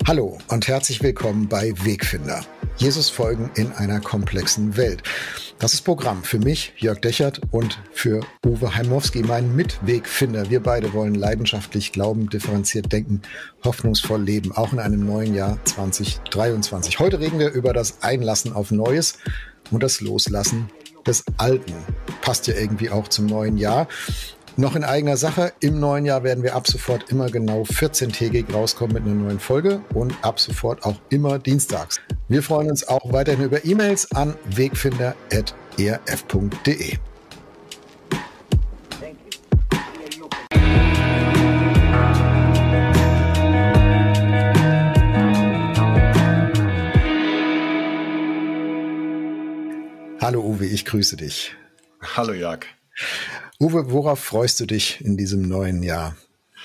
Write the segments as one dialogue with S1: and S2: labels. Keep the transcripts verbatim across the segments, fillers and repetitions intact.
S1: Hallo und herzlich willkommen bei Wegfinder. Jesus folgen in einer komplexen Welt. Das ist Programm für mich, Jörg Dechert, und für Uwe Heimowski, meinen Mitwegfinder. Wir beide wollen leidenschaftlich glauben, differenziert denken, hoffnungsvoll leben, auch in einem neuen Jahr zwanzig dreiundzwanzig. Heute reden wir über das Einlassen auf Neues und das Loslassen des Alten. Passt ja irgendwie auch zum neuen Jahr. Noch in eigener Sache, im neuen Jahr werden wir ab sofort immer genau vierzehntägig rauskommen mit einer neuen Folge und ab sofort auch immer dienstags. Wir freuen uns auch weiterhin über E-Mails an wegfinder at e r f punkt d e. Hallo Uwe, ich grüße dich.
S2: Hallo Jörg.
S1: Uwe, worauf freust du dich in diesem neuen Jahr?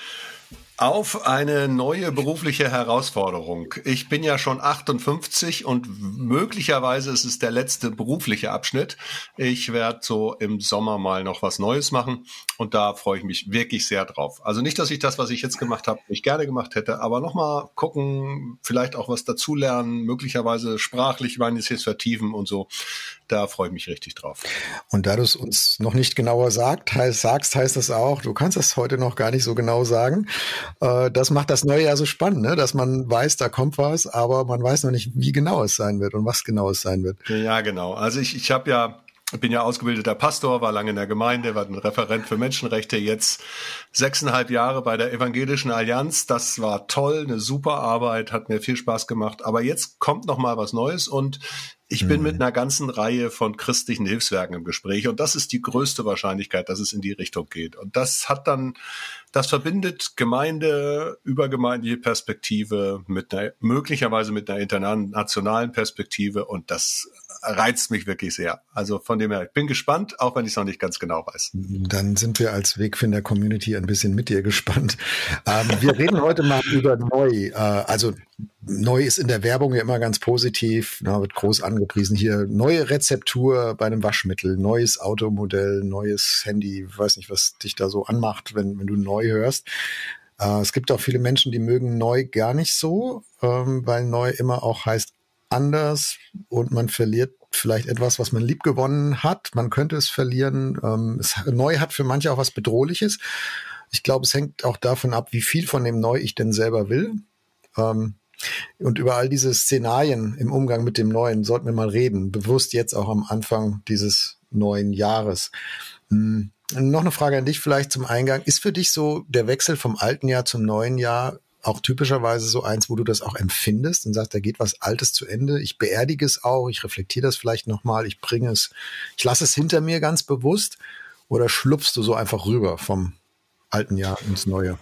S2: Auf eine neue berufliche Herausforderung. Ich bin ja schon achtundfünfzig und möglicherweise ist es der letzte berufliche Abschnitt. Ich werde so im Sommer mal noch was Neues machen und da freue ich mich wirklich sehr drauf. Also nicht, dass ich das, was ich jetzt gemacht habe, nicht gerne gemacht hätte, aber nochmal gucken, vielleicht auch was dazulernen, möglicherweise sprachlich meines jetzt vertiefen und so. Da freue ich mich richtig drauf.
S1: Und da du es uns noch nicht genauer sagt, heißt, sagst, heißt das auch, du kannst das heute noch gar nicht so genau sagen. Das macht das neue Jahr so spannend, ne? Dass man weiß, da kommt was, aber man weiß noch nicht, wie genau es sein wird und was genau es sein wird.
S2: Ja, genau. Also ich, ich habe ja, bin ja ausgebildeter Pastor, war lange in der Gemeinde, war ein Referent für Menschenrechte, jetzt sechseinhalb Jahre bei der Evangelischen Allianz. Das war toll, eine super Arbeit, hat mir viel Spaß gemacht. Aber jetzt kommt noch mal was Neues und ich bin mit einer ganzen Reihe von christlichen Hilfswerken im Gespräch und das ist die größte Wahrscheinlichkeit, dass es in die Richtung geht. Und das hat dann, das verbindet Gemeinde, übergemeindliche Perspektive mit einer, möglicherweise mit einer internationalen Perspektive und das reizt mich wirklich sehr. Also von dem her, ich bin gespannt, auch wenn ich es noch nicht ganz genau weiß.
S1: Dann sind wir als Wegfinder-Community ein bisschen mit dir gespannt. Ähm, wir reden heute mal über neu. Äh, also neu ist in der Werbung ja immer ganz positiv, na, wird groß angepriesen. Hier neue Rezeptur bei einem Waschmittel, neues Automodell, neues Handy. Ich weiß nicht, was dich da so anmacht, wenn, wenn du neu hörst. Äh, es gibt auch viele Menschen, die mögen neu gar nicht so, ähm, weil neu immer auch heißt anders und man verliert vielleicht etwas, was man liebgewonnen hat. Man könnte es verlieren. Ähm, es, neu hat für manche auch was Bedrohliches. Ich glaube, es hängt auch davon ab, wie viel von dem Neu ich denn selber will. Ähm, und über all diese Szenarien im Umgang mit dem Neuen sollten wir mal reden. Bewusst jetzt auch am Anfang dieses neuen Jahres. Hm. Noch eine Frage an dich vielleicht zum Eingang. Ist für dich so der Wechsel vom alten Jahr zum neuen Jahr auch typischerweise so eins, wo du das auch empfindest und sagst, da geht was Altes zu Ende. Ich beerdige es auch, ich reflektiere das vielleicht nochmal, ich bringe es, ich lasse es hinter mir ganz bewusst, oder schlupfst du so einfach rüber vom alten Jahr ins Neue?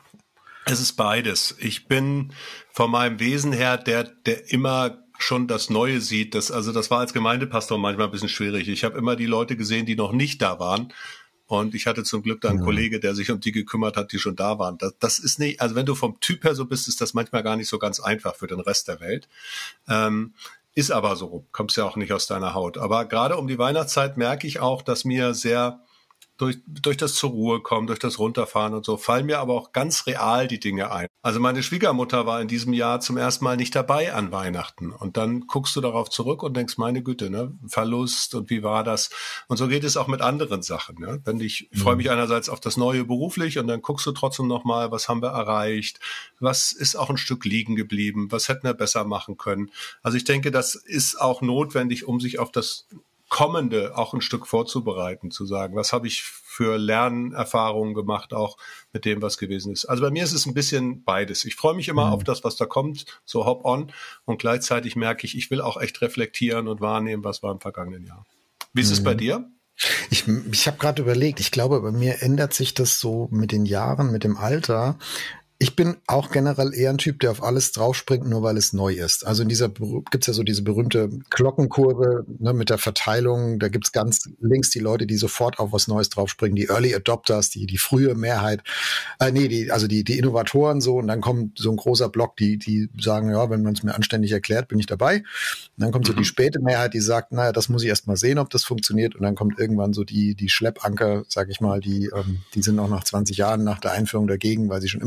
S2: Es ist beides. Ich bin von meinem Wesen her der, der immer schon das Neue sieht. Das, also das war als Gemeindepastor manchmal ein bisschen schwierig. Ich habe immer die Leute gesehen, die noch nicht da waren. Und ich hatte zum Glück da einen ja. Kollege, der sich um die gekümmert hat, die schon da waren. Das, das ist nicht, also wenn du vom Typ her so bist, ist das manchmal gar nicht so ganz einfach für den Rest der Welt. Ähm, ist aber so, kommst ja auch nicht aus deiner Haut. Aber gerade um die Weihnachtszeit merke ich auch, dass mir sehr durch, durch das zur Ruhe kommen, durch das Runterfahren und so, fallen mir aber auch ganz real die Dinge ein. Also meine Schwiegermutter war in diesem Jahr zum ersten Mal nicht dabei an Weihnachten. Und dann guckst du darauf zurück und denkst, meine Güte, ne, Verlust und wie war das? Und so geht es auch mit anderen Sachen. Ne? Wenn ich, ich freue mich einerseits auf das Neue beruflich und dann guckst du trotzdem nochmal, was haben wir erreicht? Was ist auch ein Stück liegen geblieben? Was hätten wir besser machen können? Also ich denke, das ist auch notwendig, um sich auf das Kommende auch ein Stück vorzubereiten, zu sagen, was habe ich für Lernerfahrungen gemacht, auch mit dem, was gewesen ist. Also bei mir ist es ein bisschen beides. Ich freue mich immer mhm. auf das, was da kommt, so hop on, und gleichzeitig merke ich, ich will auch echt reflektieren und wahrnehmen, was war im vergangenen Jahr. Wie ist mhm. es bei dir?
S1: Ich, ich habe gerade überlegt, ich glaube, bei mir ändert sich das so mit den Jahren, mit dem Alter. Ich bin auch generell eher ein Typ, der auf alles draufspringt, nur weil es neu ist. Also in dieser gibt's ja so diese berühmte Glockenkurve, ne, mit der Verteilung. Da gibt's ganz links die Leute, die sofort auf was Neues draufspringen, die Early Adopters, die die frühe Mehrheit, äh, nee, die, also die die Innovatoren so. Und dann kommt so ein großer Block, die die sagen, ja, wenn man es mir anständig erklärt, bin ich dabei. Und dann kommt so mhm. die späte Mehrheit, die sagt, naja, das muss ich erst mal sehen, ob das funktioniert. Und dann kommt irgendwann so die die Schleppanker, sag ich mal, die ähm, die sind auch nach zwanzig Jahren nach der Einführung dagegen, weil sie schon immer dagegen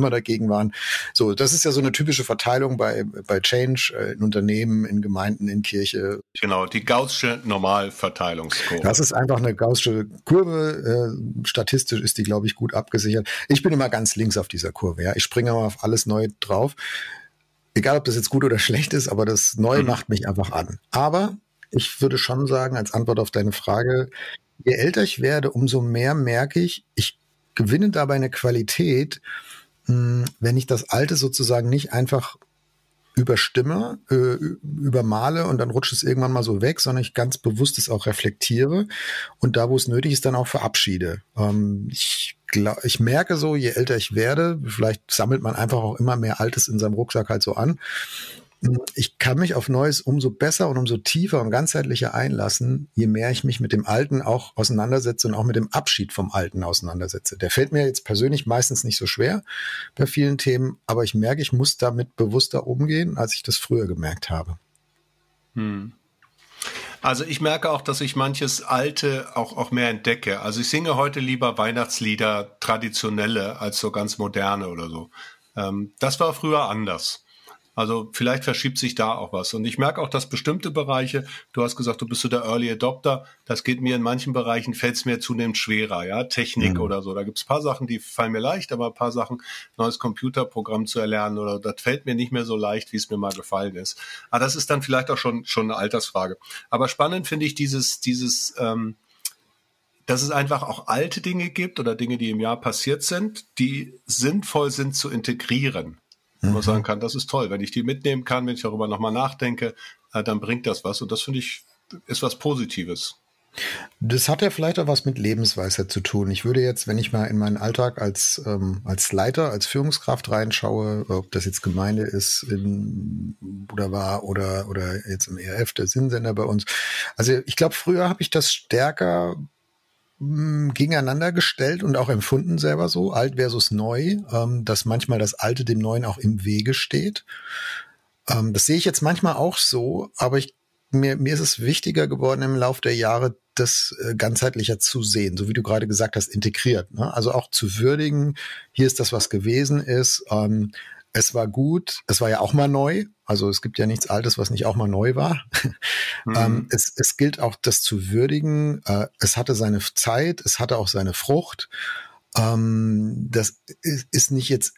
S1: Kollegen waren. So, das ist ja so eine typische Verteilung bei, bei Change, äh, in Unternehmen, in Gemeinden, in Kirche.
S2: Genau, die Gaußsche Normalverteilungskurve.
S1: Das ist einfach eine Gaußsche Kurve. Äh, statistisch ist die, glaube ich, gut abgesichert. Ich bin immer ganz links auf dieser Kurve. Ja, ich springe immer auf alles neu drauf. Egal, ob das jetzt gut oder schlecht ist, aber das Neue mhm. macht mich einfach an. Aber ich würde schon sagen, als Antwort auf deine Frage, je älter ich werde, umso mehr merke ich, ich gewinne dabei eine Qualität, mh, wenn ich das Alte sozusagen nicht einfach überstimme, äh, übermale und dann rutscht es irgendwann mal so weg, sondern ich ganz bewusst es auch reflektiere und da, wo es nötig ist, dann auch verabschiede. Ähm, ich, glaub, ich merke so, je älter ich werde, vielleicht sammelt man einfach auch immer mehr Altes in seinem Rucksack halt so an. Ich kann mich auf Neues umso besser und umso tiefer und ganzheitlicher einlassen, je mehr ich mich mit dem Alten auch auseinandersetze und auch mit dem Abschied vom Alten auseinandersetze. Der fällt mir jetzt persönlich meistens nicht so schwer bei vielen Themen, aber ich merke, ich muss damit bewusster umgehen, als ich das früher gemerkt habe.
S2: Hm. Also ich merke auch, dass ich manches Alte auch, auch mehr entdecke. Also ich singe heute lieber Weihnachtslieder, traditionelle, als so ganz moderne oder so. Ähm, das war früher anders. Also vielleicht verschiebt sich da auch was. Und ich merke auch, dass bestimmte Bereiche, du hast gesagt, du bist so der Early Adopter, das geht mir in manchen Bereichen, fällt es mir zunehmend schwerer, ja, Technik mhm. oder so. Da gibt es ein paar Sachen, die fallen mir leicht, aber ein paar Sachen, neues Computerprogramm zu erlernen oder das fällt mir nicht mehr so leicht, wie es mir mal gefallen ist. Aber das ist dann vielleicht auch schon schon eine Altersfrage. Aber spannend finde ich dieses, dieses, ähm, dass es einfach auch alte Dinge gibt oder Dinge, die im Jahr passiert sind, die sinnvoll sind zu integrieren. Wo man sagen kann, das ist toll. Wenn ich die mitnehmen kann, wenn ich darüber nochmal nachdenke, äh, dann bringt das was. Und das finde ich, ist was Positives.
S1: Das hat ja vielleicht auch was mit Lebensweisheit zu tun. Ich würde jetzt, wenn ich mal in meinen Alltag als, ähm, als Leiter, als Führungskraft reinschaue, ob das jetzt Gemeinde ist in, oder war oder, oder jetzt im E R F, der Sinnsender bei uns. Also ich glaube, früher habe ich das stärker gegeneinander gestellt und auch empfunden selber so, alt versus neu, ähm, dass manchmal das Alte dem Neuen auch im Wege steht. Ähm, das sehe ich jetzt manchmal auch so, aber ich, mir, mir ist es wichtiger geworden im Laufe der Jahre, das äh, ganzheitlicher zu sehen, so wie du gerade gesagt hast, integriert. Ne? Also auch zu würdigen, hier ist das, was gewesen ist, ähm, es war gut, es war ja auch mal neu, also es gibt ja nichts Altes, was nicht auch mal neu war. Mhm. ähm, es, es gilt auch, das zu würdigen. Äh, es hatte seine Zeit, es hatte auch seine Frucht. Ähm, das ist, ist nicht jetzt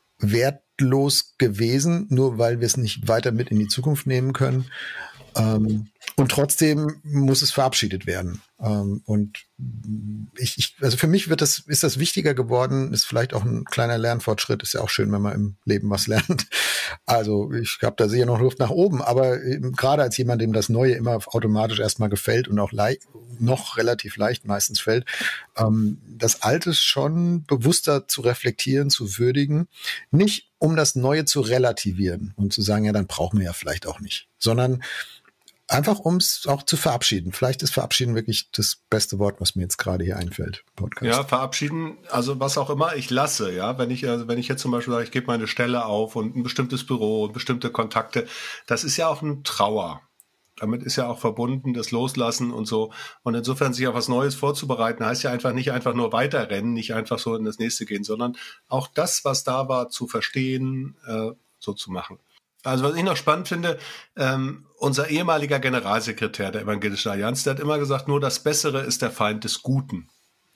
S1: wertlos gewesen, nur weil wir es nicht weiter mit in die Zukunft nehmen können. Ähm, und trotzdem muss es verabschiedet werden. Ähm, und ich, ich, also für mich wird das, ist das wichtiger geworden, ist vielleicht auch ein kleiner Lernfortschritt, ist ja auch schön, wenn man im Leben was lernt. Also ich habe da sicher noch Luft nach oben, aber eben, gerade als jemand, dem das Neue immer automatisch erstmal gefällt und auch leicht, noch relativ leicht meistens fällt, ähm, das Alte schon bewusster zu reflektieren, zu würdigen, nicht um das Neue zu relativieren und zu sagen, ja, dann brauchen wir ja vielleicht auch nicht, sondern einfach, um es auch zu verabschieden. Vielleicht ist verabschieden wirklich das beste Wort, was mir jetzt gerade hier einfällt. Podcast.
S2: Ja, verabschieden, also was auch immer ich lasse, ja. Wenn ich, also wenn ich jetzt zum Beispiel sage, ich gebe meine Stelle auf und ein bestimmtes Büro und bestimmte Kontakte, das ist ja auch ein Trauer. Damit ist ja auch verbunden, das Loslassen und so. Und insofern sich auf was Neues vorzubereiten, heißt ja einfach nicht einfach nur weiterrennen, nicht einfach so in das nächste gehen, sondern auch das, was da war, zu verstehen, äh, so zu machen. Also was ich noch spannend finde, ähm, unser ehemaliger Generalsekretär der Evangelischen Allianz, der hat immer gesagt, nur das Bessere ist der Feind des Guten.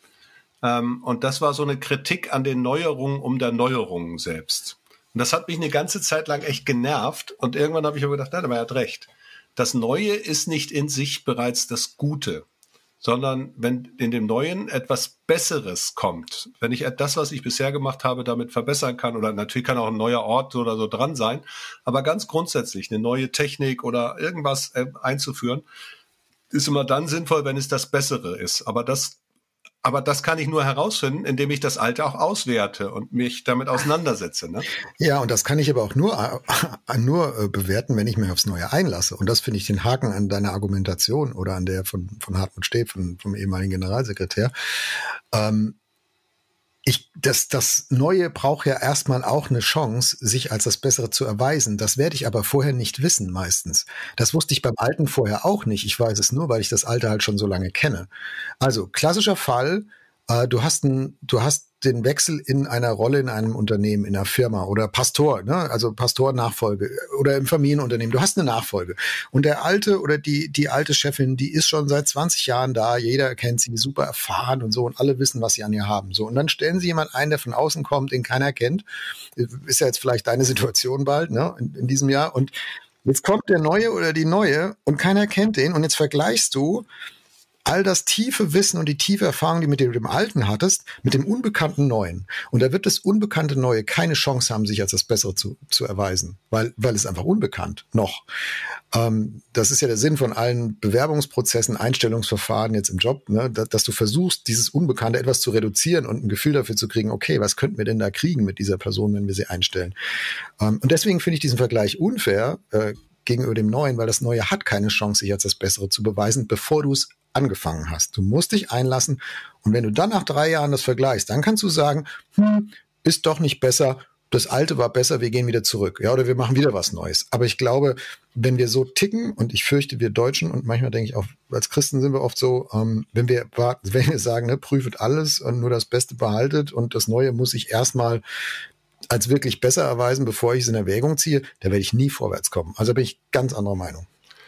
S2: Ähm, und das war so eine Kritik an den Neuerungen um der Neuerungen selbst. Und das hat mich eine ganze Zeit lang echt genervt. Und irgendwann habe ich aber gedacht, nein, aber er hat recht. Das Neue ist nicht in sich bereits das Gute, sondern wenn in dem Neuen etwas Besseres kommt, wenn ich das, was ich bisher gemacht habe, damit verbessern kann, oder natürlich kann auch ein neuer Ort oder so dran sein, aber ganz grundsätzlich eine neue Technik oder irgendwas einzuführen, ist immer dann sinnvoll, wenn es das Bessere ist. Aber das Aber das kann ich nur herausfinden, indem ich das Alte auch auswerte und mich damit auseinandersetze. Ne?
S1: Ja, und das kann ich aber auch nur, nur bewerten, wenn ich mich aufs Neue einlasse. Und das finde ich den Haken an deiner Argumentation oder an der von, von Hartmut Steb, von, vom ehemaligen Generalsekretär. Ähm, Ich, das, das Neue braucht ja erstmal auch eine Chance, sich als das Bessere zu erweisen. Das werde ich aber vorher nicht wissen meistens. Das wusste ich beim Alten vorher auch nicht. Ich weiß es nur, weil ich das Alte halt schon so lange kenne. Also klassischer Fall, äh, du hast ein, du hast den Wechsel in einer Rolle in einem Unternehmen, in einer Firma oder Pastor, ne? Also Pastor-Nachfolge oder im Familienunternehmen. Du hast eine Nachfolge. Und der alte oder die, die alte Chefin, die ist schon seit zwanzig Jahren da. Jeder kennt sie, super erfahren und so. Und alle wissen, was sie an ihr haben. So. Und dann stellen sie jemanden ein, der von außen kommt, den keiner kennt. Ist ja jetzt vielleicht deine Situation bald, ne? In, in diesem Jahr. Und jetzt kommt der Neue oder die Neue und keiner kennt den. Und jetzt vergleichst du all das tiefe Wissen und die tiefe Erfahrung, die mit dem Alten hattest, mit dem unbekannten Neuen. Und da wird das unbekannte Neue keine Chance haben, sich als das Bessere zu, zu erweisen, weil, weil es einfach unbekannt noch. Ähm, das ist ja der Sinn von allen Bewerbungsprozessen, Einstellungsverfahren jetzt im Job, ne, dass, dass du versuchst, dieses Unbekannte etwas zu reduzieren und ein Gefühl dafür zu kriegen, okay, was könnten wir denn da kriegen mit dieser Person, wenn wir sie einstellen? Ähm, und deswegen finde ich diesen Vergleich unfair, äh, gegenüber dem Neuen, weil das Neue hat keine Chance, sich als das Bessere zu beweisen, bevor du es angefangen hast. Du musst dich einlassen und wenn du dann nach drei Jahren das vergleichst, dann kannst du sagen, hm, ist doch nicht besser, das Alte war besser, wir gehen wieder zurück. Ja, oder wir machen wieder was Neues. Aber ich glaube, wenn wir so ticken, und ich fürchte, wir Deutschen, und manchmal denke ich auch, als Christen sind wir oft so, ähm, wenn wir wenn wir sagen, ne, prüft alles und nur das Beste behaltet und das Neue muss ich erstmal als wirklich besser erweisen, bevor ich es in Erwägung ziehe, da werde ich nie vorwärts kommen. Also bin ich ganz anderer Meinung.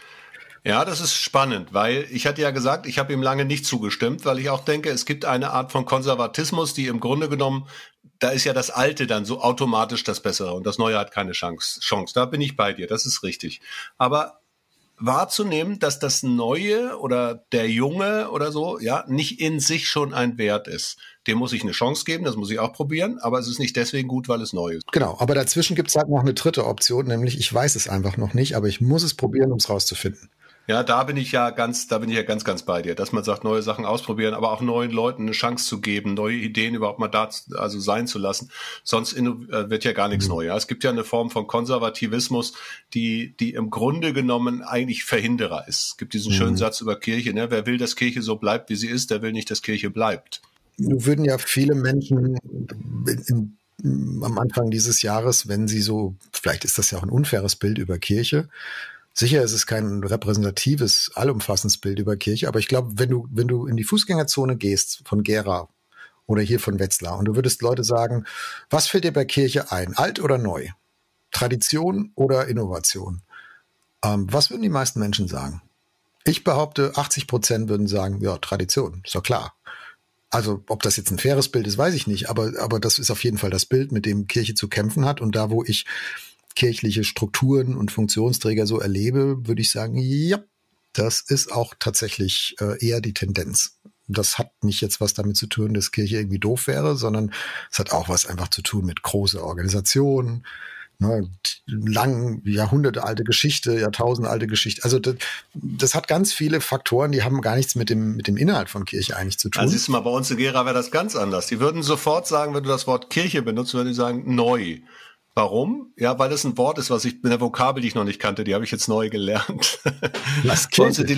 S2: Ja, das ist spannend, weil ich hatte ja gesagt, ich habe ihm lange nicht zugestimmt, weil ich auch denke, es gibt eine Art von Konservatismus, die im Grunde genommen, da ist ja das Alte dann so automatisch das Bessere und das Neue hat keine Chance. Chance. Da bin ich bei dir, das ist richtig. Aber wahrzunehmen, dass das Neue oder der Junge oder so, ja, nicht in sich schon ein Wert ist. Dem muss ich eine Chance geben, das muss ich auch probieren, aber es ist nicht deswegen gut, weil es neu ist.
S1: Genau, aber dazwischen gibt es halt noch eine dritte Option, nämlich ich weiß es einfach noch nicht, aber ich muss es probieren, um es rauszufinden.
S2: Ja, da bin ich ja ganz, da bin ich ja ganz, ganz bei dir, dass man sagt, neue Sachen ausprobieren, aber auch neuen Leuten eine Chance zu geben, neue Ideen überhaupt mal da, also sein zu lassen. Sonst in, äh, wird ja gar nichts mhm. neu. Ja? Es gibt ja eine Form von Konservativismus, die, die im Grunde genommen eigentlich Verhinderer ist. Es gibt diesen mhm. schönen Satz über Kirche, ne? Wer will, dass Kirche so bleibt, wie sie ist, der will nicht, dass Kirche bleibt.
S1: Nun würden ja viele Menschen in, in, am Anfang dieses Jahres, wenn sie so, vielleicht ist das ja auch ein unfaires Bild über Kirche. Sicher ist es kein repräsentatives, allumfassendes Bild über Kirche, aber ich glaube, wenn du, wenn du in die Fußgängerzone gehst von Gera oder hier von Wetzlar und du würdest Leute sagen, was fällt dir bei Kirche ein, alt oder neu? Tradition oder Innovation? Ähm, was würden die meisten Menschen sagen? Ich behaupte, achtzig Prozent würden sagen, ja, Tradition, ist doch klar. Also ob das jetzt ein faires Bild ist, weiß ich nicht, aber, aber das ist auf jeden Fall das Bild, mit dem Kirche zu kämpfen hat und da, wo ich kirchliche Strukturen und Funktionsträger so erlebe, würde ich sagen, ja, das ist auch tatsächlich äh, eher die Tendenz. Das hat nicht jetzt was damit zu tun, dass Kirche irgendwie doof wäre, sondern es hat auch was einfach zu tun mit großer Organisation, ne, lang, jahrhundertealte Geschichte, jahrtausendalte Geschichte. Also das, das hat ganz viele Faktoren, die haben gar nichts mit dem, mit dem Inhalt von Kirche eigentlich zu tun.
S2: Also siehst du mal, bei uns in Gera wäre das ganz anders. Die würden sofort sagen, wenn du das Wort Kirche benutzt, würden die sagen, neu. Warum? Ja, weil das ein Wort ist, was ich mit der Vokabel, die ich noch nicht kannte, die habe ich jetzt neu gelernt.
S1: Was, Kirche?
S2: Die,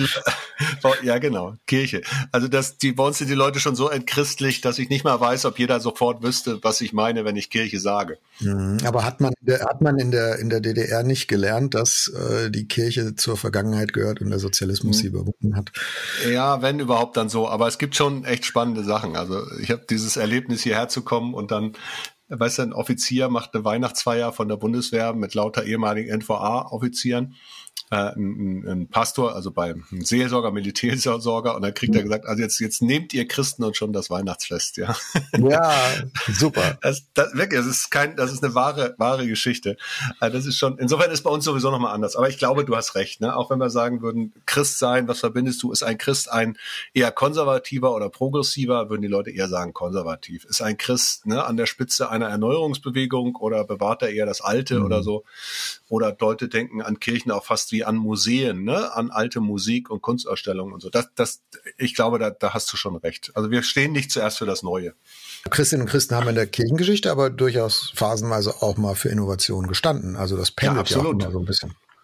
S2: ja, genau, Kirche. Also das, die, bei uns sind die Leute schon so entchristlich, dass ich nicht mal weiß, ob jeder sofort wüsste, was ich meine, wenn ich Kirche sage.
S1: Mhm, aber hat man, hat man in der, in der D D R nicht gelernt, dass äh, die Kirche zur Vergangenheit gehört und der Sozialismus mhm. sie überwunden hat?
S2: Ja, wenn überhaupt dann so. Aber es gibt schon echt spannende Sachen. Also ich habe dieses Erlebnis, hierher zu kommen und dann weißt du, ein Offizier macht eine Weihnachtsfeier von der Bundeswehr mit lauter ehemaligen N V A-Offizieren, äh, ein, ein Pastor, also beim Seelsorger, Militärseelsorger, und dann kriegt er gesagt, also jetzt, jetzt nehmt ihr Christen und schon das Weihnachtsfest, ja.
S1: Ja, super.
S2: Das, das, wirklich, das ist kein, das ist eine wahre, wahre Geschichte. Also das ist schon, insofern ist bei uns sowieso nochmal anders. Aber ich glaube, du hast recht, ne? Auch wenn wir sagen würden, Christ sein, was verbindest du? Ist ein Christ ein eher konservativer oder progressiver? Würden die Leute eher sagen konservativ. Ist ein Christ, ne, an der Spitze einer Erneuerungsbewegung oder bewahrt er eher das Alte mhm. oder so? Oder Leute denken an Kirchen auch fast wie an Museen, ne, an alte Musik und Kunstausstellungen und so. Das, das, ich glaube, da, da hast du schon recht. Also wir stehen nicht zuerst für das Neue.
S1: Christinnen und Christen haben in der Kirchengeschichte aber durchaus phasenweise auch mal für Innovation gestanden. Also das pendelt ja, ja auch immer so ein bisschen.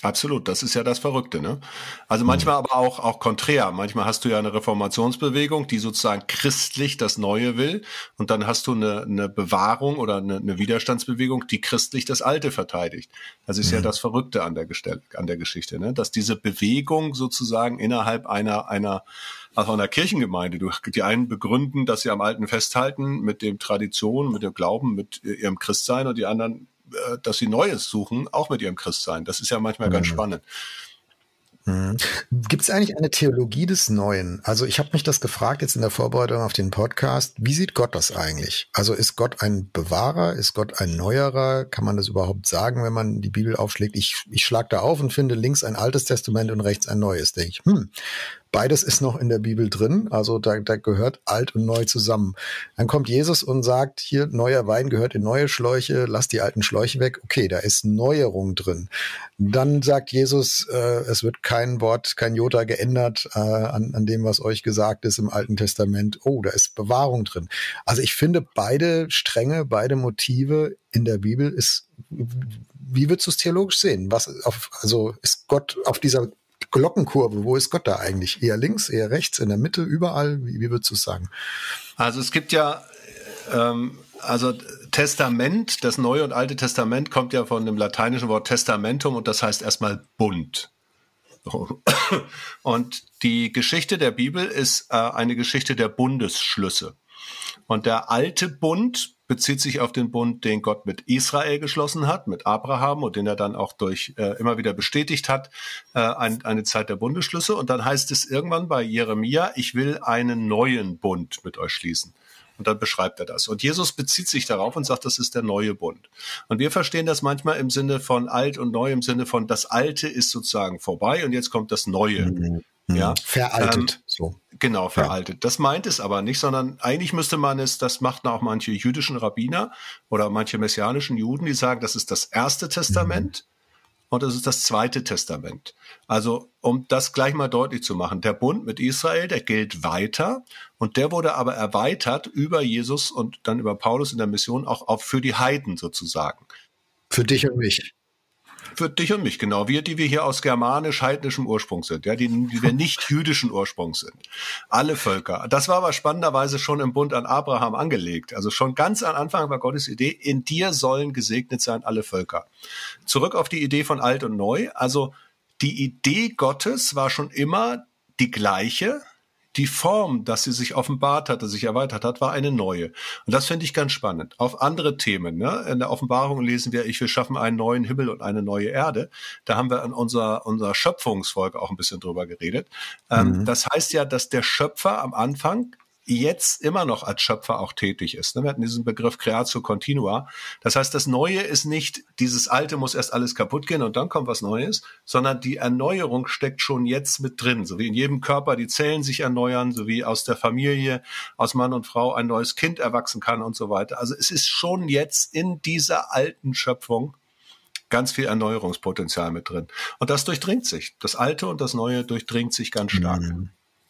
S2: Absolut, das ist ja das Verrückte, ne? Also manchmal aber auch, auch konträr. Manchmal hast du ja eine Reformationsbewegung, die sozusagen christlich das Neue will. Und dann hast du eine, eine Bewahrung oder eine, eine Widerstandsbewegung, die christlich das Alte verteidigt. Das ist mhm. ja das Verrückte an der, Gestell, an der Geschichte, ne? Dass diese Bewegung sozusagen innerhalb einer, einer, also einer Kirchengemeinde, die einen begründen, dass sie am Alten festhalten, mit dem Tradition, mit dem Glauben, mit ihrem Christsein, und die anderen, dass sie Neues suchen, auch mit ihrem Christsein. Das ist ja manchmal mhm. ganz spannend.
S1: Mhm. Gibt es eigentlich eine Theologie des Neuen? Also ich habe mich das gefragt jetzt in der Vorbereitung auf den Podcast. Wie sieht Gott das eigentlich? Also ist Gott ein Bewahrer? Ist Gott ein Neuerer? Kann man das überhaupt sagen, wenn man die Bibel aufschlägt? Ich, ich schlage da auf und finde links ein Altes Testament und rechts ein Neues. Denke ich, hm, beides ist noch in der Bibel drin, also da, da gehört alt und neu zusammen. Dann kommt Jesus und sagt, hier, neuer Wein gehört in neue Schläuche, lass die alten Schläuche weg. Okay, da ist Neuerung drin. Dann sagt Jesus, äh, es wird kein Wort, kein Jota geändert äh, an, an dem, was euch gesagt ist im Alten Testament. Oh, da ist Bewahrung drin. Also ich finde beide Stränge, beide Motive in der Bibel ist, wie würdest du es theologisch sehen? Was auf, also ist Gott auf dieser Glockenkurve, wo ist Gott da eigentlich? Eher links, eher rechts, in der Mitte, überall? Wie, wie würdest du es sagen?
S2: Also es gibt ja, ähm, also Testament, das Neue und Alte Testament kommt ja von dem lateinischen Wort Testamentum und das heißt erstmal Bund. Und die Geschichte der Bibel ist äh, eine Geschichte der Bundesschlüsse. Und der alte Bund bezieht sich auf den Bund, den Gott mit Israel geschlossen hat, mit Abraham, und den er dann auch durch äh, immer wieder bestätigt hat, äh, ein, eine Zeit der Bundesschlüsse. Und dann heißt es irgendwann bei Jeremia, ich will einen neuen Bund mit euch schließen. Und dann beschreibt er das. Und Jesus bezieht sich darauf und sagt, das ist der neue Bund. Und wir verstehen das manchmal im Sinne von alt und neu, im Sinne von das Alte ist sozusagen vorbei und jetzt kommt das Neue.
S1: Mhm.
S2: Ja,
S1: veraltet,
S2: ähm,
S1: so.
S2: Genau, veraltet. Ja. Das meint es aber nicht, sondern eigentlich müsste man es, das machten auch manche jüdischen Rabbiner oder manche messianischen Juden, die sagen, das ist das erste Testament mhm. und das ist das zweite Testament. Also, um das gleich mal deutlich zu machen, der Bund mit Israel, der gilt weiter und der wurde aber erweitert über Jesus und dann über Paulus in der Mission auch, auch für die Heiden sozusagen.
S1: Für dich und mich.
S2: Für dich und mich, genau. Wir, die wir hier aus germanisch-heidnischem Ursprung sind, ja, die, die wir nicht jüdischen Ursprungs sind. Alle Völker. Das war aber spannenderweise schon im Bund an Abraham angelegt. Also schon ganz am Anfang war Gottes Idee, in dir sollen gesegnet sein alle Völker. Zurück auf die Idee von alt und neu. Also die Idee Gottes war schon immer die gleiche. Die Form, dass sie sich offenbart hatte, sich erweitert hat, war eine neue. Und das finde ich ganz spannend. Auf andere Themen, ne? In der Offenbarung lesen wir, ich will schaffen einen neuen Himmel und eine neue Erde. Da haben wir in unserer, unserer Schöpfungsfolge auch ein bisschen drüber geredet. Mhm. Ähm, das heißt ja, dass der Schöpfer am Anfang jetzt immer noch als Schöpfer auch tätig ist. Wir hatten diesen Begriff Creatio Continua. Das heißt, das Neue ist nicht, dieses Alte muss erst alles kaputt gehen und dann kommt was Neues, sondern die Erneuerung steckt schon jetzt mit drin. So wie in jedem Körper die Zellen sich erneuern, so wie aus der Familie, aus Mann und Frau ein neues Kind erwachsen kann und so weiter. Also es ist schon jetzt in dieser alten Schöpfung ganz viel Erneuerungspotenzial mit drin. Und das durchdringt sich. Das Alte und das Neue durchdringt sich ganz stark.
S1: Mhm.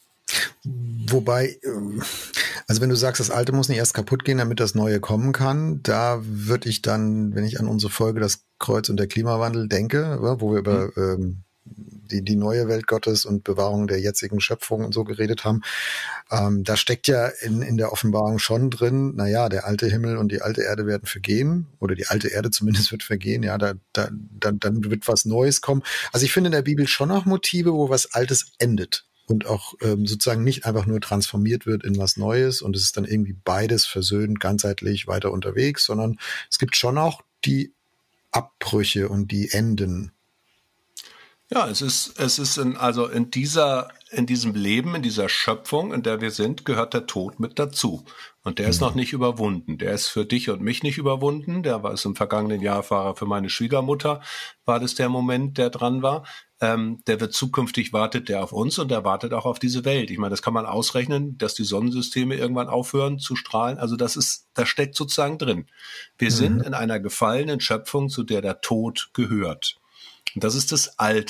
S1: Wobei, also wenn du sagst, das Alte muss nicht erst kaputt gehen, damit das Neue kommen kann, da würde ich dann, wenn ich an unsere Folge Das Kreuz und der Klimawandel denke, wo wir über mhm. ähm, die, die neue Welt Gottes und Bewahrung der jetzigen Schöpfung und so geredet haben, ähm, da steckt ja in, in der Offenbarung schon drin, naja, der alte Himmel und die alte Erde werden vergehen, oder die alte Erde zumindest wird vergehen, ja, da, da, dann, dann wird was Neues kommen. Also ich finde in der Bibel schon auch Motive, wo was Altes endet. Und auch ähm, sozusagen nicht einfach nur transformiert wird in was Neues und es ist dann irgendwie beides versöhnt, ganzheitlich weiter unterwegs, sondern es gibt schon auch die Abbrüche und die Enden.
S2: Ja, es ist, es ist in, also in dieser, in diesem Leben, in dieser Schöpfung, in der wir sind, gehört der Tod mit dazu. Und der ist noch nicht überwunden. Der ist für dich und mich nicht überwunden. Der war es im vergangenen Jahr, war für meine Schwiegermutter, war das der Moment, der dran war. Ähm, der wird zukünftig, wartet der auf uns und der wartet auch auf diese Welt. Ich meine, das kann man ausrechnen, dass die Sonnensysteme irgendwann aufhören zu strahlen. Also das ist, das steckt sozusagen drin. Wir mhm. sind in einer gefallenen Schöpfung, zu der der Tod gehört. Und das ist das Alte.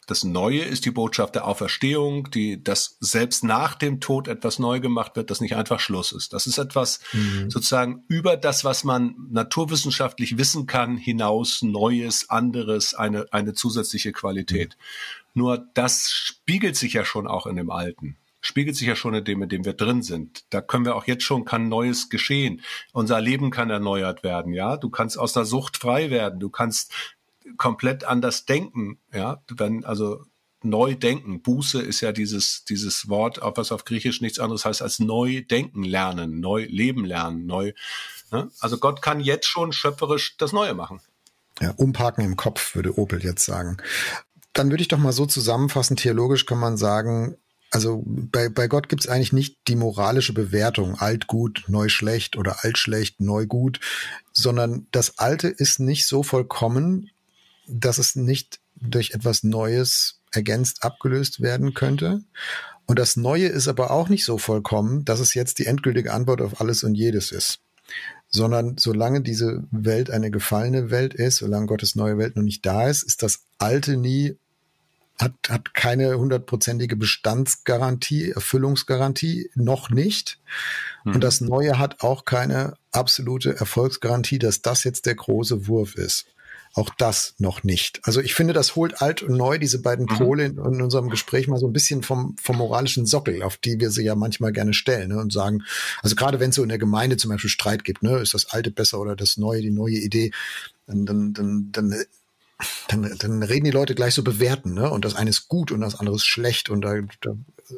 S2: Das Neue ist die Botschaft der Auferstehung, die, dass selbst nach dem Tod etwas neu gemacht wird, das nicht einfach Schluss ist. Das ist etwas mhm. sozusagen über das, was man naturwissenschaftlich wissen kann, hinaus, Neues, anderes, eine, eine zusätzliche Qualität. Mhm. Nur das spiegelt sich ja schon auch in dem Alten. Spiegelt sich ja schon in dem, in dem wir drin sind. Da können wir auch jetzt schon, kann Neues geschehen. Unser Leben kann erneuert werden, ja. Du kannst aus der Sucht frei werden. Du kannst komplett anders denken, ja, wenn, also neu denken. Buße ist ja dieses, dieses Wort, was auf Griechisch nichts anderes heißt als neu denken lernen, neu leben lernen, neu, ne? Also Gott kann jetzt schon schöpferisch das Neue machen.
S1: Ja, umparken im Kopf, würde Opel jetzt sagen. Dann würde ich doch mal so zusammenfassen, theologisch kann man sagen, also bei, bei Gott gibt es eigentlich nicht die moralische Bewertung, alt gut, neu schlecht oder alt schlecht, neu gut, sondern das Alte ist nicht so vollkommen, dass es nicht durch etwas Neues ergänzt abgelöst werden könnte. Und das Neue ist aber auch nicht so vollkommen, dass es jetzt die endgültige Antwort auf alles und jedes ist. Sondern solange diese Welt eine gefallene Welt ist, solange Gottes neue Welt noch nicht da ist, ist das Alte nie, hat, hat keine hundertprozentige Bestandsgarantie, Erfüllungsgarantie, noch nicht. Mhm. Und das Neue hat auch keine absolute Erfolgsgarantie, dass das jetzt der große Wurf ist. Auch das noch nicht. Also ich finde, das holt alt und neu, diese beiden Pole in, in unserem Gespräch mal so ein bisschen vom, vom moralischen Sockel, auf die wir sie ja manchmal gerne stellen, ne, und sagen, also gerade wenn es so in der Gemeinde zum Beispiel Streit gibt, ne, ist das Alte besser oder das Neue, die neue Idee, dann, dann, dann, dann, dann, dann reden die Leute gleich so bewerten, ne, und das eine ist gut und das andere ist schlecht und da, da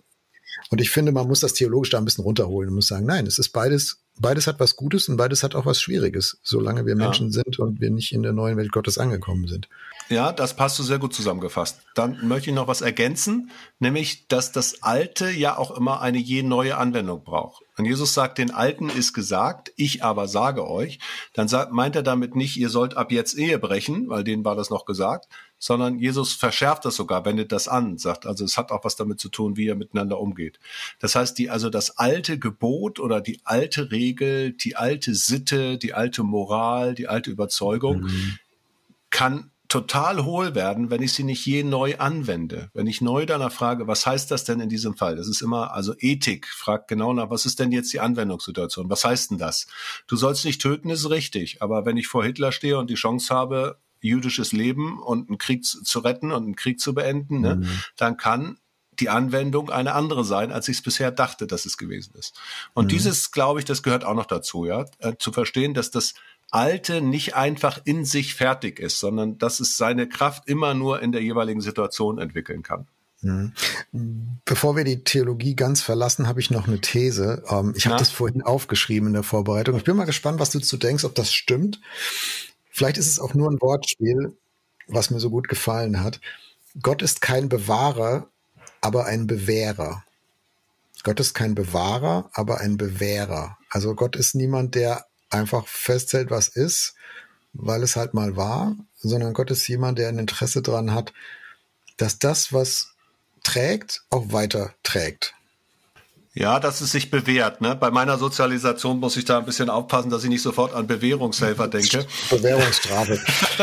S1: und ich finde, man muss das theologisch da ein bisschen runterholen und muss sagen, nein, es ist beides, beides hat was Gutes und beides hat auch was Schwieriges, solange wir Menschen ja. sind und wir nicht in der neuen Welt Gottes angekommen sind.
S2: Ja, das passt so sehr gut zusammengefasst. Dann möchte ich noch was ergänzen, nämlich, dass das Alte ja auch immer eine je neue Anwendung braucht. Wenn Jesus sagt, den Alten ist gesagt, ich aber sage euch, dann sagt, meint er damit nicht, ihr sollt ab jetzt Ehe brechen, weil denen war das noch gesagt, sondern Jesus verschärft das sogar, wendet das an, sagt, also es hat auch was damit zu tun, wie ihr miteinander umgeht. Das heißt, die, also das alte Gebot oder die alte Regel, die alte Sitte, die alte Moral, die alte Überzeugung mhm. kann total hohl werden, wenn ich sie nicht je neu anwende. Wenn ich neu danach frage, was heißt das denn in diesem Fall? Das ist immer, also Ethik fragt genau nach, was ist denn jetzt die Anwendungssituation? Was heißt denn das? Du sollst nicht töten, ist richtig. Aber wenn ich vor Hitler stehe und die Chance habe, jüdisches Leben und einen Krieg zu retten und einen Krieg zu beenden, ne, mhm. dann kann die Anwendung eine andere sein, als ich es bisher dachte, dass es gewesen ist. Und mhm. dieses, glaube ich, das gehört auch noch dazu, ja, äh, zu verstehen, dass das Alte nicht einfach in sich fertig ist, sondern dass es seine Kraft immer nur in der jeweiligen Situation entwickeln kann.
S1: Mhm. Bevor wir die Theologie ganz verlassen, habe ich noch eine These. Ähm, ich habe das vorhin aufgeschrieben in der Vorbereitung. Ich bin mal gespannt, was du dazu denkst, ob das stimmt. Vielleicht ist es auch nur ein Wortspiel, was mir so gut gefallen hat. Gott ist kein Bewahrer, aber ein Bewährer. Gott ist kein Bewahrer, aber ein Bewährer. Also Gott ist niemand, der einfach festhält, was ist, weil es halt mal war, sondern Gott ist jemand, der ein Interesse daran hat, dass das, was trägt, auch weiter trägt.
S2: Ja, dass es sich bewährt. Ne? Bei meiner Sozialisation muss ich da ein bisschen aufpassen, dass ich nicht sofort an Bewährungshelfer denke.
S1: Bewährungsstrafe.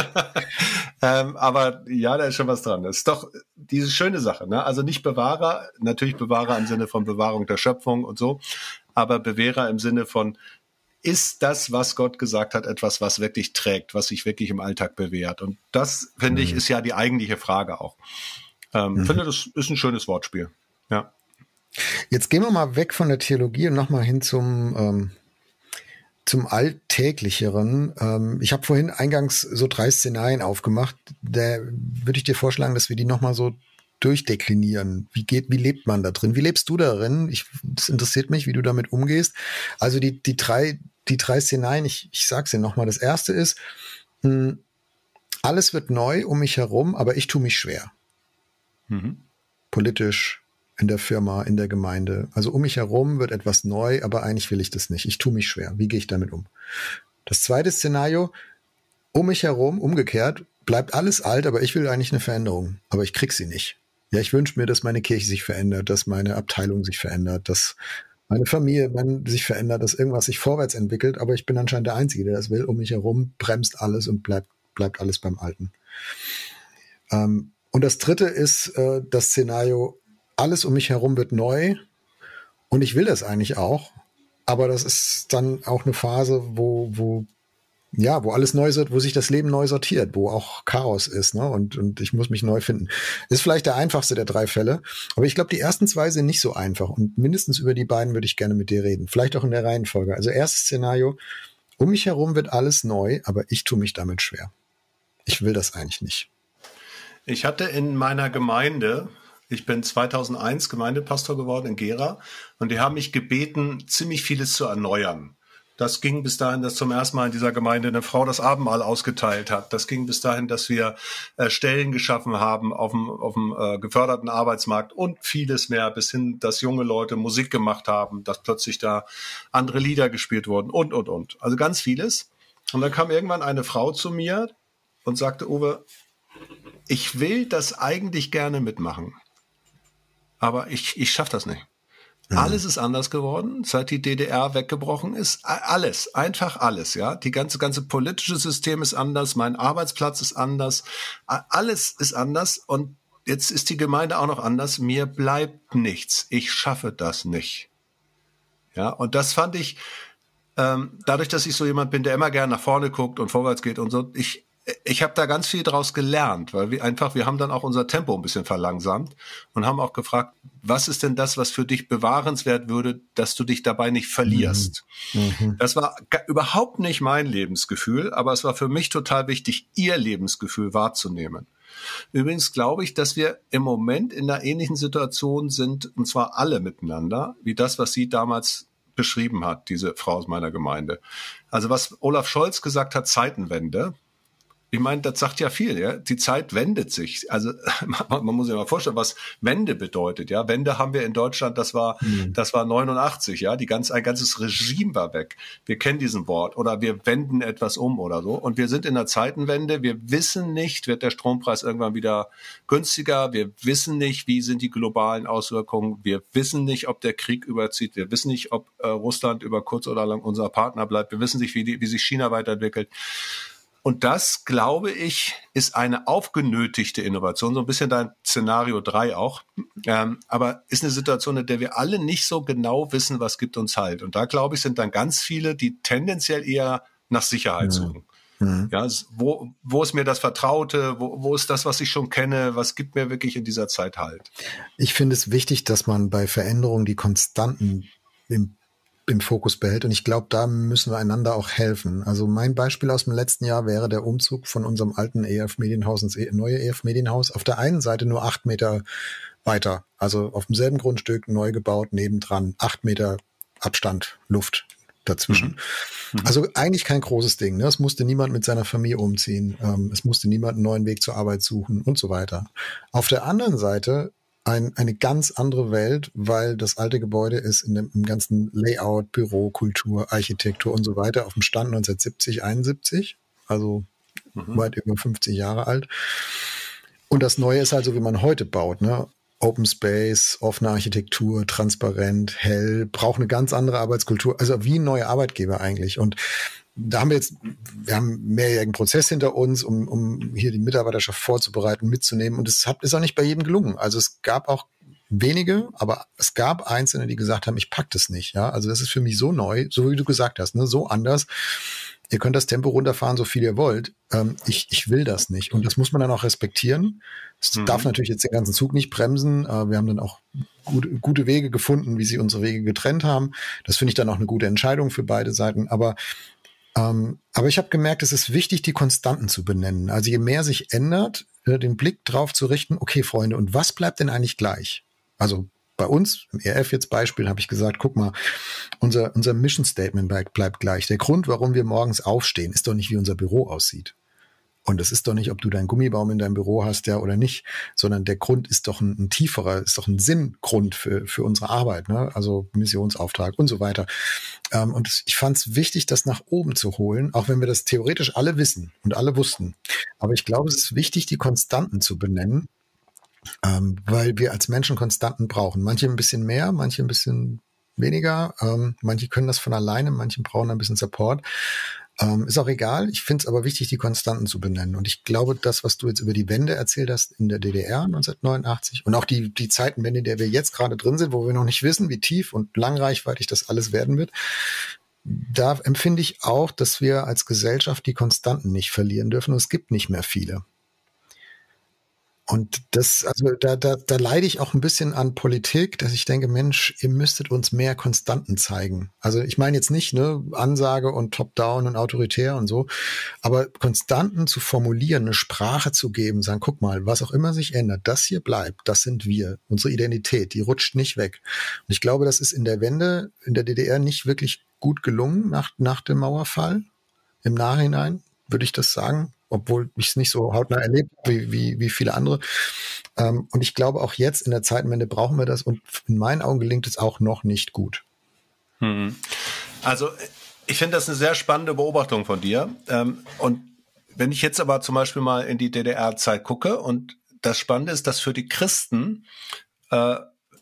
S2: ähm, aber ja, da ist schon was dran. Das ist doch diese schöne Sache. Ne? Also nicht Bewahrer, natürlich Bewahrer im Sinne von Bewahrung der Schöpfung und so, aber Bewährer im Sinne von, ist das, was Gott gesagt hat, etwas, was wirklich trägt, was sich wirklich im Alltag bewährt? Und das, finde mhm. ich, ist ja die eigentliche Frage auch. Ähm, mhm. finde, das ist ein schönes Wortspiel. Ja.
S1: Jetzt gehen wir mal weg von der Theologie und nochmal hin zum, ähm, zum Alltäglicheren. Ähm, ich habe vorhin eingangs so drei Szenarien aufgemacht. Da würde ich dir vorschlagen, dass wir die nochmal so durchdeklinieren. Wie geht, wie lebt man da drin? Wie lebst du darin? Ich, das interessiert mich, wie du damit umgehst. Also die, die drei, die drei Szenarien, ich, ich sag's dir nochmal. Das erste ist, mh, alles wird neu um mich herum, aber ich tue mich schwer. Mhm. Politisch, in der Firma, in der Gemeinde. Also um mich herum wird etwas neu, aber eigentlich will ich das nicht. Ich tue mich schwer. Wie gehe ich damit um? Das zweite Szenario, um mich herum, umgekehrt, bleibt alles alt, aber ich will eigentlich eine Veränderung. Aber ich krieg sie nicht. Ja, ich wünsche mir, dass meine Kirche sich verändert, dass meine Abteilung sich verändert, dass meine Familie mein, sich verändert, dass irgendwas sich vorwärts entwickelt, aber ich bin anscheinend der Einzige, der das will. Um mich herum bremst alles und bleibt, bleibt alles beim Alten. Ähm, Und das dritte ist äh, das Szenario, alles um mich herum wird neu und ich will das eigentlich auch, aber das ist dann auch eine Phase, wo, wo ja, wo alles neu wird, wo sich das Leben neu sortiert, wo auch Chaos ist, ne? Und, und ich muss mich neu finden. Ist vielleicht der einfachste der drei Fälle, aber ich glaube, die ersten zwei sind nicht so einfach und mindestens über die beiden würde ich gerne mit dir reden. Vielleicht auch in der Reihenfolge. Also erstes Szenario, um mich herum wird alles neu, aber ich tue mich damit schwer. Ich will das eigentlich nicht.
S2: Ich hatte in meiner Gemeinde, ich bin zweitausendeins Gemeindepastor geworden in Gera und die haben mich gebeten, ziemlich vieles zu erneuern. Das ging bis dahin, dass zum ersten Mal in dieser Gemeinde eine Frau das Abendmahl ausgeteilt hat. Das ging bis dahin, dass wir äh, Stellen geschaffen haben auf dem, auf dem äh, geförderten Arbeitsmarkt und vieles mehr, bis hin, dass junge Leute Musik gemacht haben, dass plötzlich da andere Lieder gespielt wurden und, und, und. Also ganz vieles. Und dann kam irgendwann eine Frau zu mir und sagte, Uwe, ich will das eigentlich gerne mitmachen, aber ich, ich schaffe das nicht. Alles ist anders geworden, seit die D D R weggebrochen ist. Alles, einfach alles, ja. Die ganze, ganze politische System ist anders, mein Arbeitsplatz ist anders, alles ist anders und jetzt ist die Gemeinde auch noch anders. Mir bleibt nichts. Ich schaffe das nicht. Ja, und das fand ich, ähm, dadurch, dass ich so jemand bin, der immer gerne nach vorne guckt und vorwärts geht und so, ich, Ich habe da ganz viel draus gelernt, weil wir einfach, wir haben dann auch unser Tempo ein bisschen verlangsamt und haben auch gefragt, was ist denn das, was für dich bewahrenswert würde, dass du dich dabei nicht verlierst? Mhm. Das war überhaupt nicht mein Lebensgefühl, aber es war für mich total wichtig, ihr Lebensgefühl wahrzunehmen. Übrigens glaube ich, dass wir im Moment in einer ähnlichen Situation sind, und zwar alle miteinander, wie das, was sie damals beschrieben hat, diese Frau aus meiner Gemeinde. Also was Olaf Scholz gesagt hat, Zeitenwende. Ich meine, das sagt ja viel, ja. Die Zeit wendet sich. Also man, man muss sich mal vorstellen, was Wende bedeutet, ja. Wende haben wir in Deutschland, das war, mhm. das war neunundachtzig, ja. Die ganz, ein ganzes Regime war weg. Wir kennen diesen Wort oder wir wenden etwas um oder so. Und wir sind in der Zeitenwende. Wir wissen nicht, wird der Strompreis irgendwann wieder günstiger. Wir wissen nicht, wie sind die globalen Auswirkungen. Wir wissen nicht, ob der Krieg überzieht. Wir wissen nicht, ob äh, Russland über kurz oder lang unser Partner bleibt. Wir wissen nicht, wie, die, wie sich China weiterentwickelt. Und das, glaube ich, ist eine aufgenötigte Innovation, so ein bisschen dein Szenario drei auch, ähm, aber ist eine Situation, in der wir alle nicht so genau wissen, was gibt uns Halt. Und da, glaube ich, sind dann ganz viele, die tendenziell eher nach Sicherheit mhm. suchen. Mhm. Ja, wo, wo ist mir das Vertraute, wo, wo ist das, was ich schon kenne, was gibt mir wirklich in dieser Zeit Halt?
S1: Ich finde es wichtig, dass man bei Veränderungen die Konstanten im im Fokus behält. Und ich glaube, da müssen wir einander auch helfen. Also mein Beispiel aus dem letzten Jahr wäre der Umzug von unserem alten E F-Medienhaus ins neue E F-Medienhaus. Auf der einen Seite nur acht Meter weiter, also auf demselben Grundstück, neu gebaut, nebendran, acht Meter Abstand, Luft dazwischen. Mhm. Mhm. Also eigentlich kein großes Ding. Ne? Es musste niemand mit seiner Familie umziehen. Ähm, es musste niemand einen neuen Weg zur Arbeit suchen und so weiter. Auf der anderen Seite Ein, eine ganz andere Welt, weil das alte Gebäude ist in dem im ganzen Layout, Büro, Kultur, Architektur und so weiter auf dem Stand neunzehnhundertsiebzig, einundsiebzig, also mhm. weit über fünfzig Jahre alt. Und das Neue ist halt so, wie man heute baut, ne? Open Space, offene Architektur, transparent, hell, braucht eine ganz andere Arbeitskultur, also wie ein neuer Arbeitgeber eigentlich. Und da haben wir jetzt, wir haben einen mehrjährigen Prozess hinter uns, um, um hier die Mitarbeiterschaft vorzubereiten, mitzunehmen. Und es hat, ist auch nicht bei jedem gelungen. Also es gab auch wenige, aber es gab Einzelne, die gesagt haben, ich pack das nicht. Ja, also das ist für mich so neu, so wie du gesagt hast, ne, so anders. Ihr könnt das Tempo runterfahren, so viel ihr wollt. Ähm, ich, ich will das nicht. Und das muss man dann auch respektieren. Es mhm. darf natürlich jetzt den ganzen Zug nicht bremsen. Äh, wir haben dann auch gute, gute Wege gefunden, wie sie unsere Wege getrennt haben. Das finde ich dann auch eine gute Entscheidung für beide Seiten. Aber Ähm, aber ich habe gemerkt, es ist wichtig, die Konstanten zu benennen. Also je mehr sich ändert, äh, den Blick drauf zu richten, okay, Freunde, und was bleibt denn eigentlich gleich? Also bei uns, im E R F jetzt Beispiel, habe ich gesagt, guck mal, unser, unser Mission Statement bleibt, bleibt gleich. Der Grund, warum wir morgens aufstehen, ist doch nicht, wie unser Büro aussieht. Und es ist doch nicht, ob du deinen Gummibaum in deinem Büro hast, ja, oder nicht, sondern der Grund ist doch ein, ein tieferer, ist doch ein Sinngrund für, für unsere Arbeit, ne? Also Missionsauftrag und so weiter. Ähm, und ich fand es wichtig, das nach oben zu holen, auch wenn wir das theoretisch alle wissen und alle wussten. Aber ich glaube, es ist wichtig, die Konstanten zu benennen, ähm, weil wir als Menschen Konstanten brauchen. Manche ein bisschen mehr, manche ein bisschen weniger. Ähm, manche können das von alleine, manche brauchen ein bisschen Support. Ähm, ist auch egal. Ich finde es aber wichtig, die Konstanten zu benennen. Und ich glaube, das, was du jetzt über die Wende erzählt hast in der D D R neunzehnhundertneunundachtzig und auch die, die Zeitenwende, in der wir jetzt gerade drin sind, wo wir noch nicht wissen, wie tief und langreichweitig das alles werden wird, da empfinde ich auch, dass wir als Gesellschaft die Konstanten nicht verlieren dürfen. Und es gibt nicht mehr viele. Und das, also da, da, da leide ich auch ein bisschen an Politik, dass ich denke, Mensch, ihr müsstet uns mehr Konstanten zeigen. Also ich meine jetzt nicht, ne, Ansage und Top-Down und autoritär und so, aber Konstanten zu formulieren, eine Sprache zu geben, sagen, guck mal, was auch immer sich ändert, das hier bleibt, das sind wir, unsere Identität, die rutscht nicht weg. Und ich glaube, das ist in der Wende in der D D R nicht wirklich gut gelungen nach, nach dem Mauerfall. Im Nachhinein würde ich das sagen, obwohl ich es nicht so hautnah erlebt habe wie, wie, wie viele andere. Ähm, und ich glaube, auch jetzt in der Zeitenwende brauchen wir das und in meinen Augen gelingt es auch noch nicht gut.
S2: Hm. Also ich finde das eine sehr spannende Beobachtung von dir. Ähm, und wenn ich jetzt aber zum Beispiel mal in die D D R-Zeit gucke und das Spannende ist, dass für die Christen äh,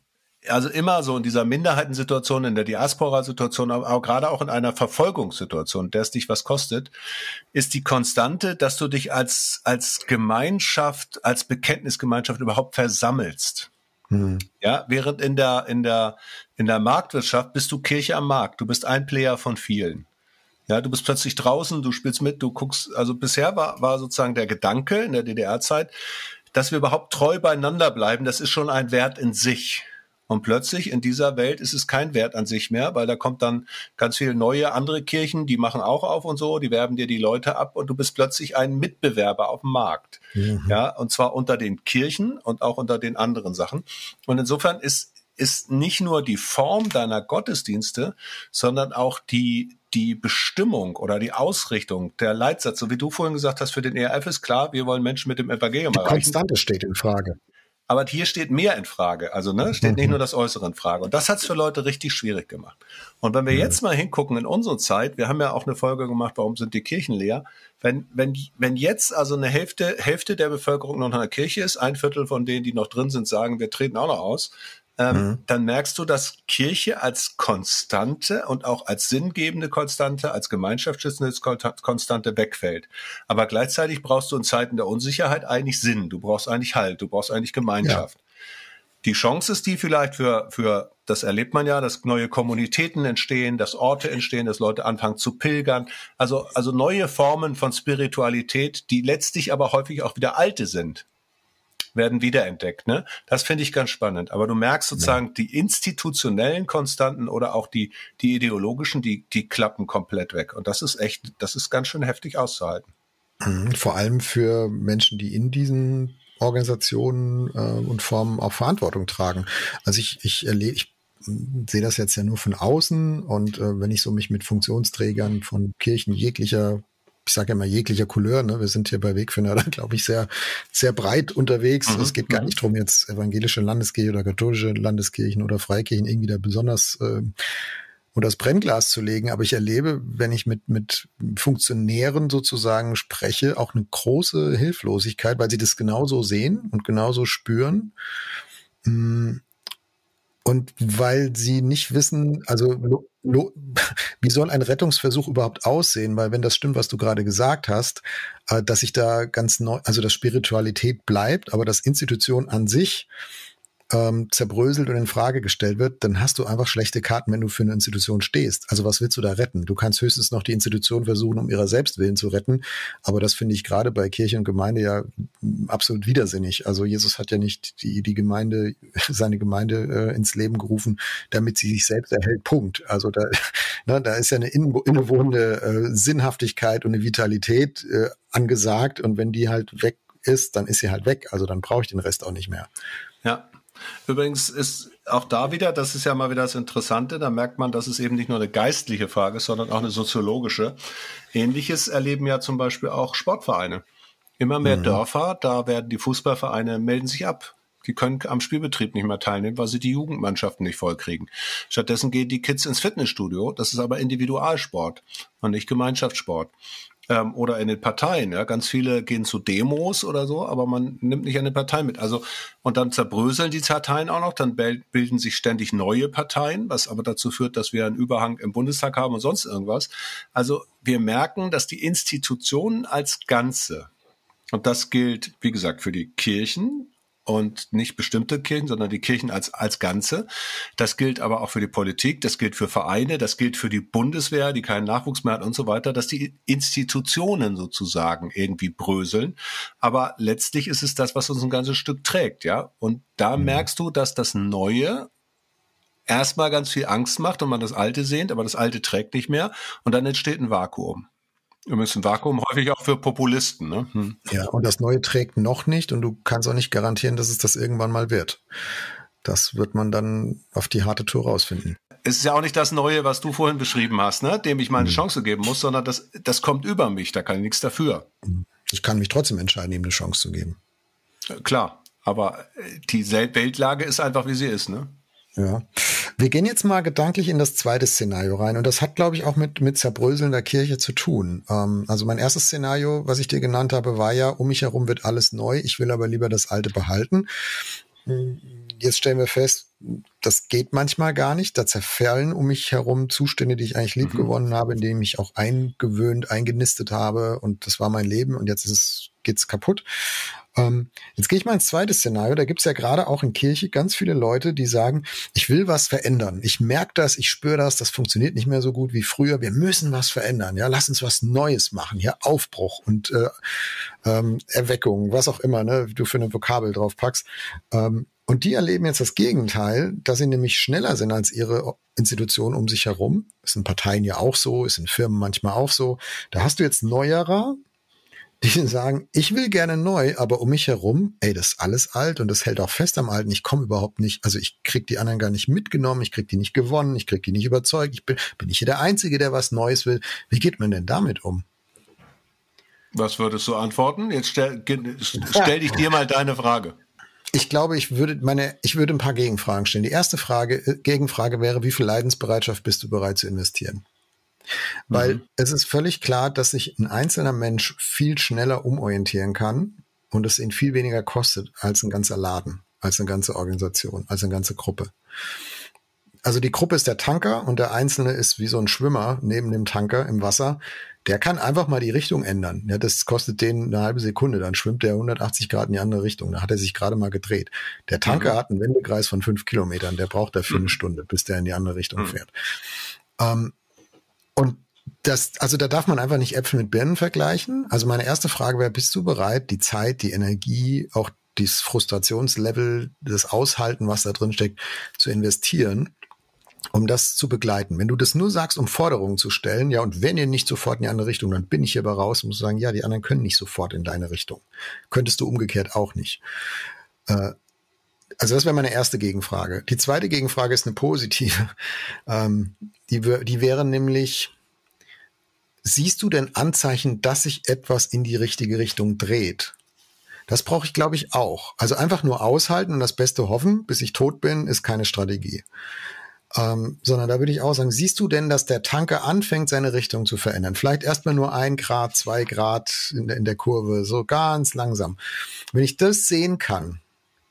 S2: also immer so in dieser Minderheitensituation, in der Diaspora-Situation, aber auch gerade auch in einer Verfolgungssituation, der es dich was kostet, ist die Konstante, dass du dich als, als Gemeinschaft, als Bekenntnisgemeinschaft überhaupt versammelst. Hm. Ja, während in der, in der, in der Marktwirtschaft bist du Kirche am Markt. Du bist ein Player von vielen. Ja, du bist plötzlich draußen, du spielst mit, du guckst, also bisher war, war sozusagen der Gedanke in der D D R-Zeit, dass wir überhaupt treu beieinander bleiben, das ist schon ein Wert in sich. Und plötzlich in dieser Welt ist es kein Wert an sich mehr, weil da kommt dann ganz viele neue andere Kirchen, die machen auch auf und so, die werben dir die Leute ab und du bist plötzlich ein Mitbewerber auf dem Markt. Mhm. Ja, und zwar unter den Kirchen und auch unter den anderen Sachen. Und insofern ist, ist nicht nur die Form deiner Gottesdienste, sondern auch die, die Bestimmung oder die Ausrichtung, der Leitsatz, so wie du vorhin gesagt hast, für den E R F ist klar, wir wollen Menschen mit dem Evangelium erreichen.
S1: Die Konstante steht in Frage.
S2: Aber hier steht mehr in Frage. Also ne, steht nicht nur das Äußere in Frage. Und das hat es für Leute richtig schwierig gemacht. Und wenn wir jetzt mal hingucken in unsere Zeit, wir haben ja auch eine Folge gemacht, warum sind die Kirchen leer? Wenn, wenn, wenn jetzt also eine Hälfte, Hälfte der Bevölkerung noch in der Kirche ist, ein Viertel von denen, die noch drin sind, sagen, wir treten auch noch aus, ähm, mhm. dann merkst du, dass Kirche als Konstante und auch als sinngebende Konstante, als gemeinschaftsschützende Konstante wegfällt. Aber gleichzeitig brauchst du in Zeiten der Unsicherheit eigentlich Sinn. Du brauchst eigentlich Halt, du brauchst eigentlich Gemeinschaft. Ja. Die Chance ist die vielleicht für, für, das erlebt man ja, dass neue Kommunitäten entstehen, dass Orte entstehen, dass Leute anfangen zu pilgern. Also, also neue Formen von Spiritualität, die letztlich aber häufig auch wieder alte sind, werden wiederentdeckt. Ne? Das finde ich ganz spannend. Aber du merkst sozusagen, ja. die institutionellen Konstanten oder auch die, die ideologischen, die, die klappen komplett weg. Und das ist echt, das ist ganz schön heftig auszuhalten.
S1: Vor allem für Menschen, die in diesen Organisationen äh, und Formen auch Verantwortung tragen. Also ich, ich erlebe, ich sehe das jetzt ja nur von außen und äh, wenn ich so mich mit Funktionsträgern von Kirchen jeglicher ich sage ja immer jeglicher Couleur, ne? Wir sind hier bei Wegfinder, da glaube ich, sehr, sehr breit unterwegs. Mhm. Es geht gar nicht drum, jetzt evangelische Landeskirche oder katholische Landeskirchen oder Freikirchen irgendwie da besonders äh, unter das Brennglas zu legen. Aber ich erlebe, wenn ich mit, mit Funktionären sozusagen spreche, auch eine große Hilflosigkeit, weil sie das genauso sehen und genauso spüren. Und weil sie nicht wissen, also lo, lo, wie soll ein Rettungsversuch überhaupt aussehen? Weil wenn das stimmt, was du gerade gesagt hast, äh, dass sich da ganz neu, also dass Spiritualität bleibt, aber dass Institution an sich ähm, zerbröselt und in Frage gestellt wird, dann hast du einfach schlechte Karten, wenn du für eine Institution stehst. Also was willst du da retten? Du kannst höchstens noch die Institution versuchen, um ihrer selbst willen zu retten. Aber das finde ich gerade bei Kirche und Gemeinde ja absolut widersinnig. Also Jesus hat ja nicht die, die Gemeinde, seine Gemeinde äh, ins Leben gerufen, damit sie sich selbst erhält. Punkt. Also da, ne, da ist ja eine innewohnende äh, Sinnhaftigkeit und eine Vitalität äh, angesagt. Und wenn die halt weg ist, dann ist sie halt weg. Also dann brauche ich den Rest auch nicht mehr.
S2: Ja. Übrigens ist auch da wieder, das ist ja mal wieder das Interessante, da merkt man, dass es eben nicht nur eine geistliche Frage ist, sondern auch eine soziologische. Ähnliches erleben ja zum Beispiel auch Sportvereine. Immer mehr mhm. Dörfer, da werden die Fußballvereine, melden sich ab. Die können am Spielbetrieb nicht mehr teilnehmen, weil sie die Jugendmannschaften nicht vollkriegen. Stattdessen gehen die Kids ins Fitnessstudio, das ist aber Individualsport und nicht Gemeinschaftssport. ähm, oder in den Parteien. Ja, ganz viele gehen zu Demos oder so, aber man nimmt nicht an den Parteien mit. Also und dann zerbröseln die Parteien auch noch. Dann bilden sich ständig neue Parteien, was aber dazu führt, dass wir einen Überhang im Bundestag haben und sonst irgendwas. Also wir merken, dass die Institutionen als Ganze, und das gilt, wie gesagt, für die Kirchen und nicht bestimmte Kirchen, sondern die Kirchen als, als Ganze. Das gilt aber auch für die Politik, das gilt für Vereine, das gilt für die Bundeswehr, die keinen Nachwuchs mehr hat und so weiter, dass die Institutionen sozusagen irgendwie bröseln. Aber letztlich ist es das, was uns ein ganzes Stück trägt, ja. Und da mhm. merkst du, dass das Neue erstmal ganz viel Angst macht und man das Alte sehnt, aber das Alte trägt nicht mehr und dann entsteht ein Vakuum. Übrigens ein Vakuum häufig auch für Populisten. Ne? Hm.
S1: Ja, und das Neue trägt noch nicht und du kannst auch nicht garantieren, dass es das irgendwann mal wird. Das wird man dann auf die harte Tour rausfinden.
S2: Es ist ja auch nicht das Neue, was du vorhin beschrieben hast, ne? Dem ich mal eine hm. Chance geben muss, sondern das, das kommt über mich, da kann ich nichts dafür.
S1: Ich kann mich trotzdem entscheiden, ihm eine Chance zu geben.
S2: Klar, aber die Weltlage ist einfach, wie sie ist, ne?
S1: Ja, wir gehen jetzt mal gedanklich in das zweite Szenario rein und das hat, glaube ich, auch mit mit zerbröselnder Kirche zu tun. Ähm, also mein erstes Szenario, was ich dir genannt habe, war ja, um mich herum wird alles neu, ich will aber lieber das Alte behalten. Jetzt stellen wir fest, das geht manchmal gar nicht, da zerfallen um mich herum Zustände, die ich eigentlich lieb gewonnen mhm. habe, in denen ich mich auch eingewöhnt, eingenistet habe und das war mein Leben und jetzt ist es, geht's kaputt. Ähm, jetzt gehe ich mal ins zweite Szenario. Da gibt's ja gerade auch in Kirche ganz viele Leute, die sagen, ich will was verändern. Ich merke das, ich spüre das, das funktioniert nicht mehr so gut wie früher. Wir müssen was verändern. Ja, lass uns was Neues machen. Ja, Aufbruch und äh, ähm, Erweckung, was auch immer, ne, du für eine Vokabel drauf packst. Ähm, und die erleben jetzt das Gegenteil, dass sie nämlich schneller sind als ihre Institutionen um sich herum. Ist in Parteien ja auch so, ist in Firmen manchmal auch so. Da hast du jetzt Neuerer, die sagen, ich will gerne neu, aber um mich herum, ey, das ist alles alt und das hält auch fest am Alten. Ich komme überhaupt nicht, also ich krieg die anderen gar nicht mitgenommen, ich krieg die nicht gewonnen, ich krieg die nicht überzeugt. Ich bin, bin ich hier der Einzige, der was Neues will. Wie geht man denn damit um?
S2: Was würdest du antworten? Jetzt stell, stell dich dir mal deine Frage.
S1: Ich glaube, ich würde meine, ich würde ein paar Gegenfragen stellen. Die erste Frage, Gegenfrage wäre, wie viel Leidensbereitschaft bist du bereit zu investieren? Weil mhm. es ist völlig klar, dass sich ein einzelner Mensch viel schneller umorientieren kann und es ihn viel weniger kostet als ein ganzer Laden, als eine ganze Organisation, als eine ganze Gruppe. Also die Gruppe ist der Tanker und der Einzelne ist wie so ein Schwimmer neben dem Tanker im Wasser. Der kann einfach mal die Richtung ändern. Ja, das kostet den eine halbe Sekunde. Dann schwimmt der hundertachtzig Grad in die andere Richtung. Da hat er sich gerade mal gedreht. Der Tanker mhm. hat einen Wendekreis von fünf Kilometern. Der braucht dafür mhm. eine Stunde, bis der in die andere Richtung mhm. fährt. Ähm, Und das, also da darf man einfach nicht Äpfel mit Birnen vergleichen. Also meine erste Frage wäre, bist du bereit, die Zeit, die Energie, auch dieses Frustrationslevel, das Aushalten, was da drin steckt, zu investieren, um das zu begleiten? Wenn du das nur sagst, um Forderungen zu stellen, ja, und wenn ihr nicht sofort in die andere Richtung, dann bin ich hier aber raus und muss sagen, ja, die anderen können nicht sofort in deine Richtung. Könntest du umgekehrt auch nicht. Äh, Also das wäre meine erste Gegenfrage. Die zweite Gegenfrage ist eine positive. Ähm, die, die wäre nämlich, siehst du denn Anzeichen, dass sich etwas in die richtige Richtung dreht? Das brauche ich, glaube ich, auch. Also einfach nur aushalten und das Beste hoffen, bis ich tot bin, ist keine Strategie. Ähm, sondern da würde ich auch sagen, siehst du denn, dass der Tanker anfängt, seine Richtung zu verändern? Vielleicht erstmal nur ein Grad, zwei Grad in der, in der Kurve, so ganz langsam. Wenn ich das sehen kann,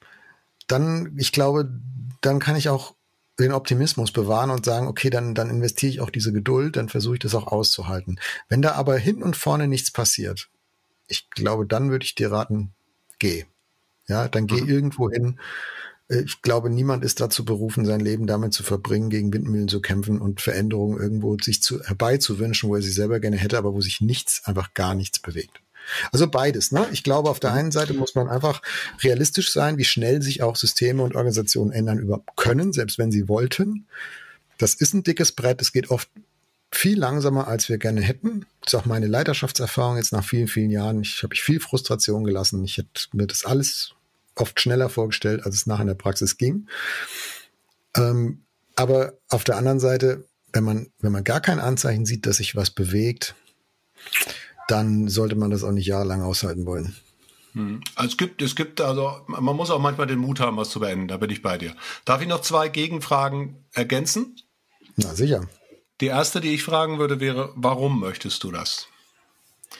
S1: dann, ich glaube, dann kann ich auch den Optimismus bewahren und sagen, okay, dann, dann investiere ich auch diese Geduld, dann versuche ich das auch auszuhalten. Wenn da aber hinten und vorne nichts passiert, ich glaube, dann würde ich dir raten, geh. Ja, dann geh mhm. irgendwo hin. Ich glaube, niemand ist dazu berufen, sein Leben damit zu verbringen, gegen Windmühlen zu kämpfen und Veränderungen irgendwo sich zu, herbeizuwünschen, wo er sie selber gerne hätte, aber wo sich nichts, einfach gar nichts bewegt. Also beides, ne? Ich glaube, auf der einen Seite muss man einfach realistisch sein, wie schnell sich auch Systeme und Organisationen ändern überhaupt können, selbst wenn sie wollten. Das ist ein dickes Brett. Es geht oft viel langsamer, als wir gerne hätten. Das ist auch meine Leiterschaftserfahrung jetzt nach vielen, vielen Jahren. Ich habe mich viel Frustration gelassen. Ich hätte mir das alles oft schneller vorgestellt, als es nachher in der Praxis ging. Ähm, aber auf der anderen Seite, wenn man, wenn man gar kein Anzeichen sieht, dass sich was bewegt, dann sollte man das auch nicht jahrelang aushalten wollen.
S2: Also es gibt, es gibt, also man muss auch manchmal den Mut haben, was zu beenden, da bin ich bei dir. Darf ich noch zwei Gegenfragen ergänzen?
S1: Na sicher.
S2: Die erste, die ich fragen würde, wäre, warum möchtest du das?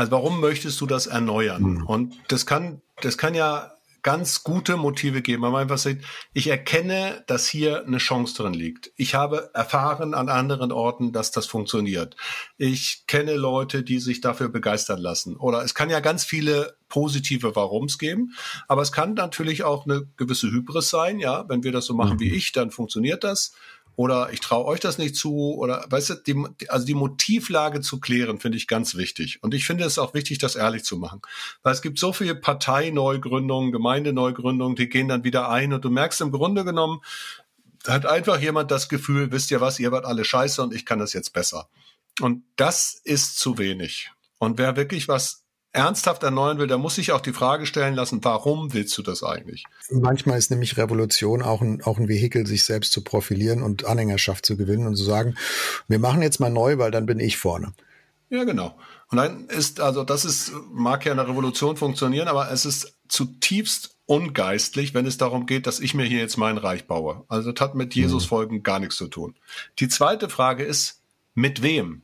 S2: Also warum möchtest du das erneuern?
S1: Mhm.
S2: Und das kann, das kann ja ganz gute Motive geben, weil man einfach sagt, ich erkenne, dass hier eine Chance drin liegt. Ich habe erfahren an anderen Orten, dass das funktioniert. Ich kenne Leute, die sich dafür begeistern lassen. Oder es kann ja ganz viele positive Warums geben, aber es kann natürlich auch eine gewisse Hybris sein, ja, wenn wir das so machen wie ich, dann funktioniert das. Oder ich traue euch das nicht zu, oder weißt du, die, also die Motivlage zu klären, finde ich ganz wichtig. Und ich finde es auch wichtig, das ehrlich zu machen. Weil es gibt so viele Parteineugründungen, Gemeindeneugründungen, die gehen dann wieder ein und du merkst im Grunde genommen, da hat einfach jemand das Gefühl, wisst ihr was, ihr wart alle scheiße und ich kann das jetzt besser. Und das ist zu wenig. Und wer wirklich was ernsthaft erneuern will, der muss sich auch die Frage stellen lassen, warum willst du das eigentlich?
S1: Manchmal ist nämlich Revolution auch ein, auch ein Vehikel, sich selbst zu profilieren und Anhängerschaft zu gewinnen und zu sagen, wir machen jetzt mal neu, weil dann bin ich vorne.
S2: Ja, genau. Und dann ist, also das ist, mag ja in der Revolution funktionieren, aber es ist zutiefst ungeistlich, wenn es darum geht, dass ich mir hier jetzt mein Reich baue. Also das hat mit Jesus folgen gar nichts zu tun. Die zweite Frage ist, mit wem?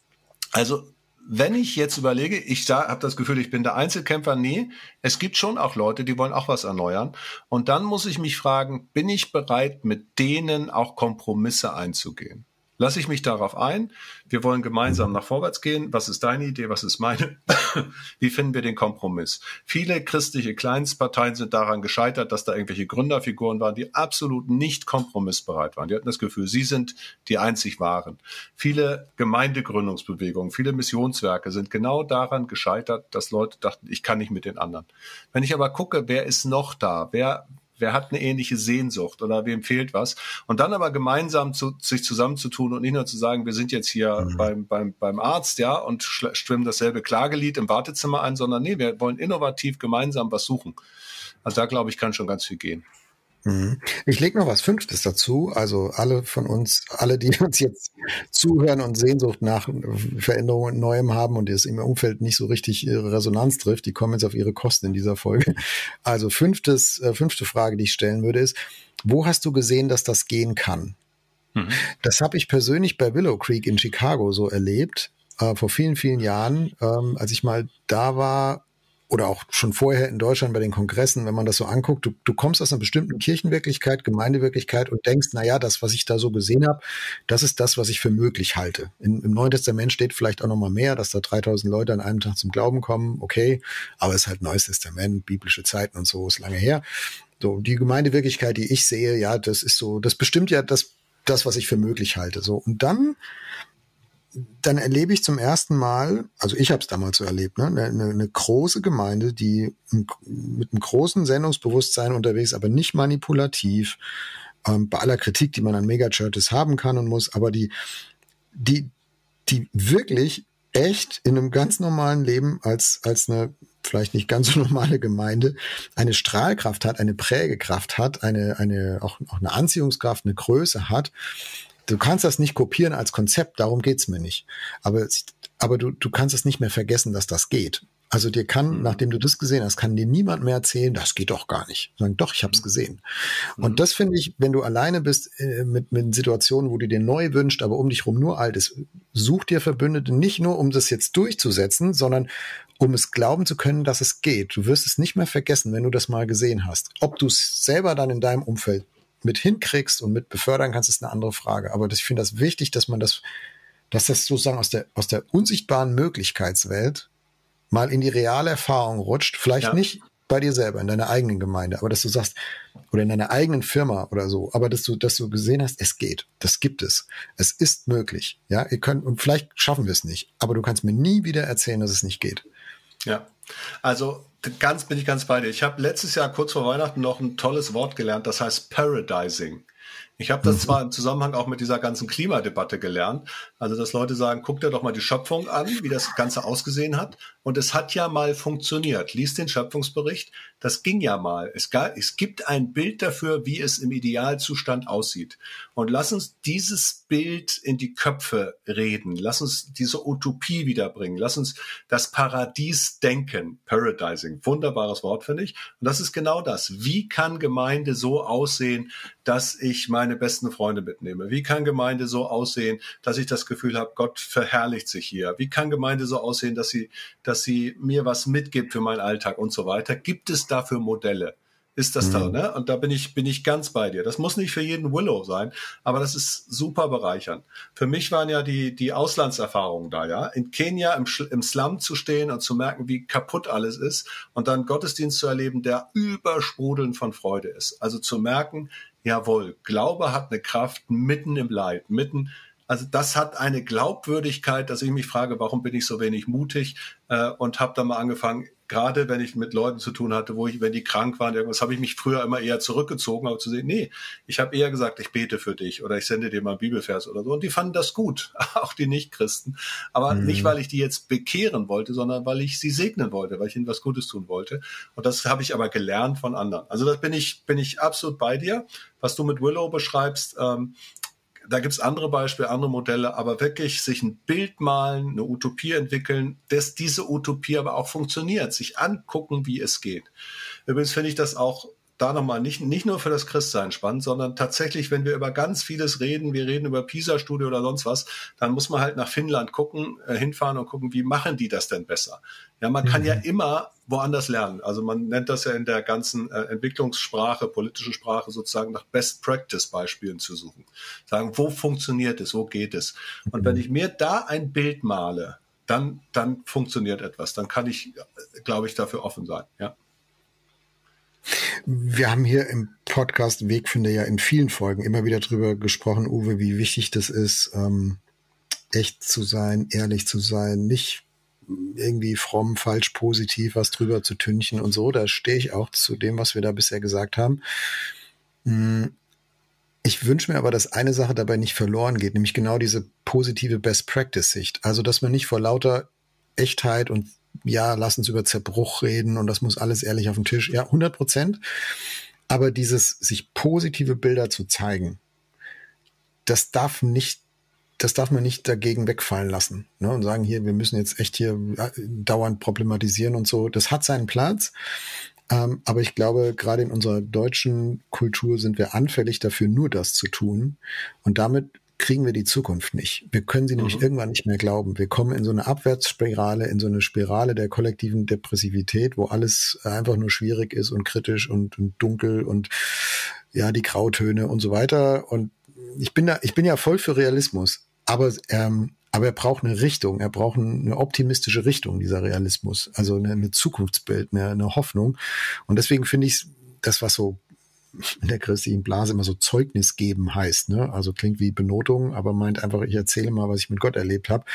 S2: Also wenn ich jetzt überlege, ich habe das Gefühl, ich bin der Einzelkämpfer, nee, es gibt schon auch Leute, die wollen auch was erneuern. Und dann muss ich mich fragen, bin ich bereit, mit denen auch Kompromisse einzugehen? Lasse ich mich darauf ein? Wir wollen gemeinsam nach vorwärts gehen. Was ist deine Idee? Was ist meine? Wie finden wir den Kompromiss? Viele christliche Kleinstparteien sind daran gescheitert, dass da irgendwelche Gründerfiguren waren, die absolut nicht kompromissbereit waren. Die hatten das Gefühl, sie sind die einzig Wahren. Viele Gemeindegründungsbewegungen, viele Missionswerke sind genau daran gescheitert, dass Leute dachten, ich kann nicht mit den anderen. Wenn ich aber gucke, wer ist noch da? Wer Wer hat eine ähnliche Sehnsucht oder wem fehlt was? Und dann aber gemeinsam zu, sich zusammenzutun und nicht nur zu sagen, wir sind jetzt hier mhm. beim, beim, beim Arzt, ja, und stimmen dasselbe Klagelied im Wartezimmer ein, sondern nee, wir wollen innovativ gemeinsam was suchen. Also da, glaube ich, kann schon ganz viel gehen.
S1: Ich lege noch was Fünftes dazu. Also alle von uns, alle, die uns jetzt zuhören und Sehnsucht nach Veränderungen und Neuem haben und es im Umfeld nicht so richtig ihre Resonanz trifft, die kommen jetzt auf ihre Kosten in dieser Folge. Also fünftes, äh, fünfte Frage, die ich stellen würde, ist, wo hast du gesehen, dass das gehen kann? Mhm. Das habe ich persönlich bei Willow Creek in Chicago so erlebt, äh, vor vielen, vielen Jahren, ähm, als ich mal da war. Oder auch schon vorher in Deutschland bei den Kongressen, wenn man das so anguckt, du, du kommst aus einer bestimmten Kirchenwirklichkeit, Gemeindewirklichkeit und denkst, na ja, das, was ich da so gesehen habe, das ist das, was ich für möglich halte. In, Im Neuen Testament steht vielleicht auch noch mal mehr, dass da dreitausend Leute an einem Tag zum Glauben kommen, okay, aber es ist halt Neues Testament, biblische Zeiten und so, ist lange her. So, die Gemeindewirklichkeit, die ich sehe, ja, das ist so, das bestimmt ja das, das, was ich für möglich halte. So, und dann dann erlebe ich zum ersten Mal, also ich habe es damals so erlebt, ne, eine, eine große Gemeinde, die mit einem großen Sendungsbewusstsein unterwegs, aber nicht manipulativ, ähm, bei aller Kritik, die man an Megachurches haben kann und muss, aber die, die, die wirklich echt in einem ganz normalen Leben als, als eine vielleicht nicht ganz so normale Gemeinde eine Strahlkraft hat, eine Prägekraft hat, eine, eine, auch, auch eine Anziehungskraft, eine Größe hat. Du kannst das nicht kopieren als Konzept, darum geht's mir nicht. Aber, aber du, du kannst es nicht mehr vergessen, dass das geht. Also dir kann, mhm. nachdem du das gesehen hast, kann dir niemand mehr erzählen, das geht doch gar nicht. Sagen, doch, ich habe es gesehen. Mhm. Und das finde ich, wenn du alleine bist äh, mit, mit Situationen, wo du dir neu wünschst, aber um dich rum nur Altes, such dir Verbündete nicht nur, um das jetzt durchzusetzen, sondern um es glauben zu können, dass es geht. Du wirst es nicht mehr vergessen, wenn du das mal gesehen hast. Ob du es selber dann in deinem Umfeld mit hinkriegst und mit befördern kannst, ist eine andere Frage. Aber das, ich finde das wichtig, dass man das, dass das sozusagen aus der, aus der unsichtbaren Möglichkeitswelt mal in die reale Erfahrung rutscht. Vielleicht ja. nicht bei dir selber, in deiner eigenen Gemeinde, aber dass du sagst, oder in deiner eigenen Firma oder so, aber dass du, dass du gesehen hast, es geht. Das gibt es. Es ist möglich. Ja, ihr könnt, und vielleicht schaffen wir es nicht, aber du kannst mir nie wieder erzählen, dass es nicht geht.
S2: Ja, also ganz bin ich ganz bei dir. Ich habe letztes Jahr kurz vor Weihnachten noch ein tolles Wort gelernt, das heißt Paradising. Ich habe das mhm. zwar im Zusammenhang auch mit dieser ganzen Klimadebatte gelernt, also dass Leute sagen, guck dir doch mal die Schöpfung an, wie das Ganze ausgesehen hat. Und es hat ja mal funktioniert. Lies den Schöpfungsbericht, das ging ja mal. Es, gab, es gibt ein Bild dafür, wie es im Idealzustand aussieht. Und lass uns dieses Bild in die Köpfe reden. Lass uns diese Utopie wiederbringen. Lass uns das Paradies denken. Paradising, wunderbares Wort, finde ich. Und das ist genau das. Wie kann Gemeinde so aussehen, dass ich meine meine besten Freunde mitnehme? Wie kann Gemeinde so aussehen, dass ich das Gefühl habe, Gott verherrlicht sich hier? Wie kann Gemeinde so aussehen, dass sie, dass sie mir was mitgibt für meinen Alltag und so weiter? Gibt es dafür Modelle? Ist das mhm. da, ne? Und da bin ich, bin ich ganz bei dir. Das muss nicht für jeden Willow sein, aber das ist super bereichernd. Für mich waren ja die, die Auslandserfahrungen da, ja. In Kenia im, im Slum zu stehen und zu merken, wie kaputt alles ist und dann Gottesdienst zu erleben, der übersprudelnd von Freude ist. Also zu merken, jawohl, Glaube hat eine Kraft mitten im Leid, mitten. Also das hat eine Glaubwürdigkeit, dass ich mich frage, warum bin ich so wenig mutig, äh, und habe dann mal angefangen, gerade wenn ich mit Leuten zu tun hatte, wo ich, wenn die krank waren, irgendwas, habe ich mich früher immer eher zurückgezogen, aber zu sehen, nee, ich habe eher gesagt, ich bete für dich oder ich sende dir mal einen Bibelvers oder so. Und die fanden das gut, auch die Nichtchristen. Aber mhm. nicht, weil ich die jetzt bekehren wollte, sondern weil ich sie segnen wollte, weil ich ihnen was Gutes tun wollte. Und das habe ich aber gelernt von anderen. Also das bin ich, bin ich absolut bei dir. Was du mit Willow beschreibst, ähm, da gibt's andere Beispiele, andere Modelle, aber wirklich sich ein Bild malen, eine Utopie entwickeln, dass diese Utopie aber auch funktioniert, sich angucken, wie es geht. Übrigens finde ich das auch da nochmal nicht, nicht nur für das Christsein spannend, sondern tatsächlich, wenn wir über ganz vieles reden, wir reden über PISA-Studie oder sonst was, dann muss man halt nach Finnland gucken, äh, hinfahren und gucken, wie machen die das denn besser? Ja, man kann mhm. ja immer woanders lernen. Also man nennt das ja in der ganzen äh, Entwicklungssprache, politischen Sprache sozusagen nach Best-Practice-Beispielen zu suchen. Sagen, wo funktioniert es, wo geht es? Und mhm. wenn ich mir da ein Bild male, dann, dann funktioniert etwas. Dann kann ich, glaube ich, dafür offen sein, ja.
S1: Wir haben hier im Podcast Wegfinder ja in vielen Folgen immer wieder drüber gesprochen, Uwe, wie wichtig das ist, ähm, echt zu sein, ehrlich zu sein, nicht irgendwie fromm, falsch, positiv was drüber zu tünchen und so. Da stehe ich auch zu dem, was wir da bisher gesagt haben. Ich wünsche mir aber, dass eine Sache dabei nicht verloren geht, nämlich genau diese positive Best-Practice-Sicht. Also, dass man nicht vor lauter Echtheit und ja, lass uns über Zerbruch reden und das muss alles ehrlich auf den Tisch. Ja, hundert Prozent. Aber dieses, sich positive Bilder zu zeigen, das darf nicht, das darf man nicht dagegen wegfallen lassen, ne? Und sagen, hier, wir müssen jetzt echt hier dauernd problematisieren und so. Das hat seinen Platz. Ähm, aber ich glaube, gerade in unserer deutschen Kultur sind wir anfällig dafür, nur das zu tun. Und damit kriegen wir die Zukunft nicht. Wir können sie mhm. nämlich irgendwann nicht mehr glauben. Wir kommen in so eine Abwärtsspirale, in so eine Spirale der kollektiven Depressivität, wo alles einfach nur schwierig ist und kritisch und, und dunkel und ja, die Grautöne und so weiter. Und ich bin da, ich bin ja voll für Realismus, aber ähm, aber er braucht eine Richtung, er braucht eine optimistische Richtung, dieser Realismus, also eine, eine Zukunftsbild, eine, eine Hoffnung. Und deswegen finde ich das, was so in der christlichen Blase immer so Zeugnis geben heißt, ne? Also klingt wie Benotung, aber meint einfach, ich erzähle mal, was ich mit Gott erlebt habe.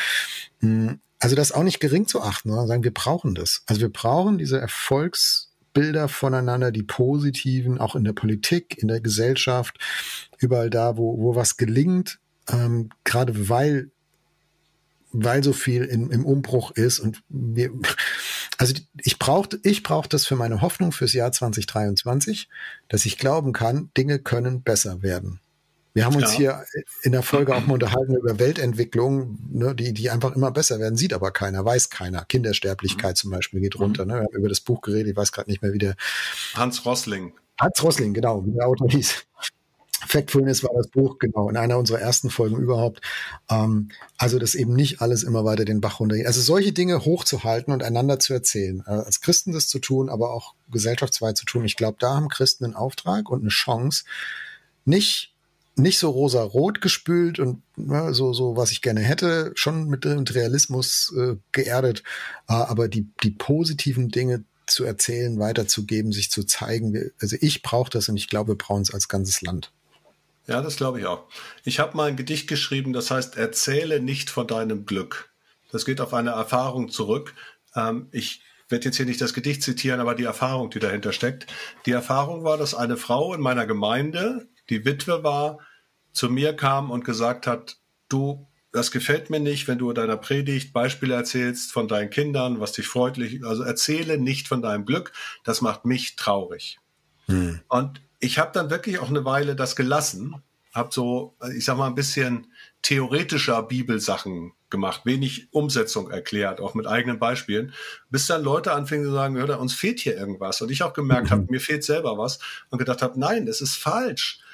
S1: Also das auch nicht gering zu achten, sondern sagen, wir brauchen das. Also wir brauchen diese Erfolgsbilder voneinander, die positiven, auch in der Politik, in der Gesellschaft, überall da, wo, wo was gelingt, ähm, gerade weil weil so viel in, im Umbruch ist und wir, also ich brauche ich brauche das für meine Hoffnung fürs Jahr zwanzig dreiundzwanzig, dass ich glauben kann, Dinge können besser werden. Wir haben uns ja. hier in der Folge auch mal unterhalten über Weltentwicklung, ne, die die einfach immer besser werden, sieht aber keiner, weiß keiner. Kindersterblichkeit mhm. zum Beispiel geht runter. Ne? Wir haben über das Buch geredet, ich weiß gerade nicht mehr, wie der
S2: Hans Rosling.
S1: Hans Rosling, genau, wie der Autor hieß. Factfulness war das Buch, genau, in einer unserer ersten Folgen überhaupt. Ähm, also, dass eben nicht alles immer weiter den Bach runtergeht. Also, solche Dinge hochzuhalten und einander zu erzählen. Äh, als Christen das zu tun, aber auch gesellschaftsweit zu tun. Ich glaube, da haben Christen einen Auftrag und eine Chance, nicht nicht so rosa-rot gespült und ja, so, so, was ich gerne hätte, schon mit, mit Realismus äh, geerdet, äh, aber die, die positiven Dinge zu erzählen, weiterzugeben, sich zu zeigen. Also ich brauche das und ich glaube, wir brauchen es als ganzes Land.
S2: Ja, das glaube ich auch. Ich habe mal ein Gedicht geschrieben, das heißt, erzähle nicht von deinem Glück. Das geht auf eine Erfahrung zurück. Ähm, ich werde jetzt hier nicht das Gedicht zitieren, aber die Erfahrung, die dahinter steckt. Die Erfahrung war, dass eine Frau in meiner Gemeinde, die Witwe war, zu mir kam und gesagt hat, du, das gefällt mir nicht, wenn du in deiner Predigt Beispiele erzählst von deinen Kindern, was dich freundlich, also erzähle nicht von deinem Glück, das macht mich traurig. Hm. Und ich habe dann wirklich auch eine Weile das gelassen, habe so, ich sag mal, ein bisschen theoretischer Bibelsachen gemacht, wenig Umsetzung erklärt, auch mit eigenen Beispielen, bis dann Leute anfingen zu sagen, hör, uns fehlt hier irgendwas. Und ich auch gemerkt mhm. habe, mir fehlt selber was und gedacht habe, nein, es ist falsch.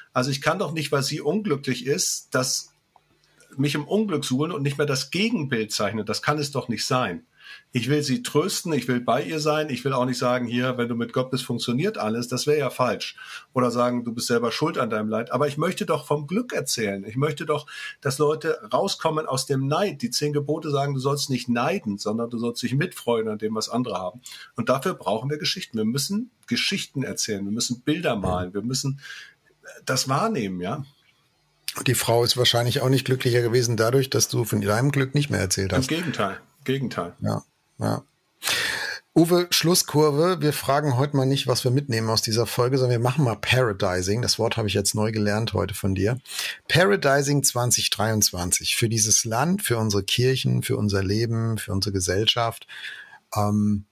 S2: Also ich kann doch nicht, weil sie unglücklich ist, das mich im Unglück suchen und nicht mehr das Gegenbild zeichnen. Das kann es doch nicht sein. Ich will sie trösten, ich will bei ihr sein, ich will auch nicht sagen, hier, wenn du mit Gott bist, funktioniert alles, das wäre ja falsch. Oder sagen, du bist selber schuld an deinem Leid. Aber ich möchte doch vom Glück erzählen. Ich möchte doch, dass Leute rauskommen aus dem Neid. Die zehn Gebote sagen, du sollst nicht neiden, sondern du sollst dich mitfreuen an dem, was andere haben. Und dafür brauchen wir Geschichten. Wir müssen Geschichten erzählen, wir müssen Bilder malen, wir müssen das wahrnehmen, ja.
S1: Die Frau ist wahrscheinlich auch nicht glücklicher gewesen dadurch, dass du von deinem Glück nicht mehr erzählt hast.
S2: Im Gegenteil, Gegenteil.
S1: Ja, ja. Uwe, Schlusskurve. Wir fragen heute mal nicht, was wir mitnehmen aus dieser Folge, sondern wir machen mal Paradising. Das Wort habe ich jetzt neu gelernt heute von dir. Paradising zwanzig dreiundzwanzig. Für dieses Land, für unsere Kirchen, für unser Leben, für unsere Gesellschaft. Ähm,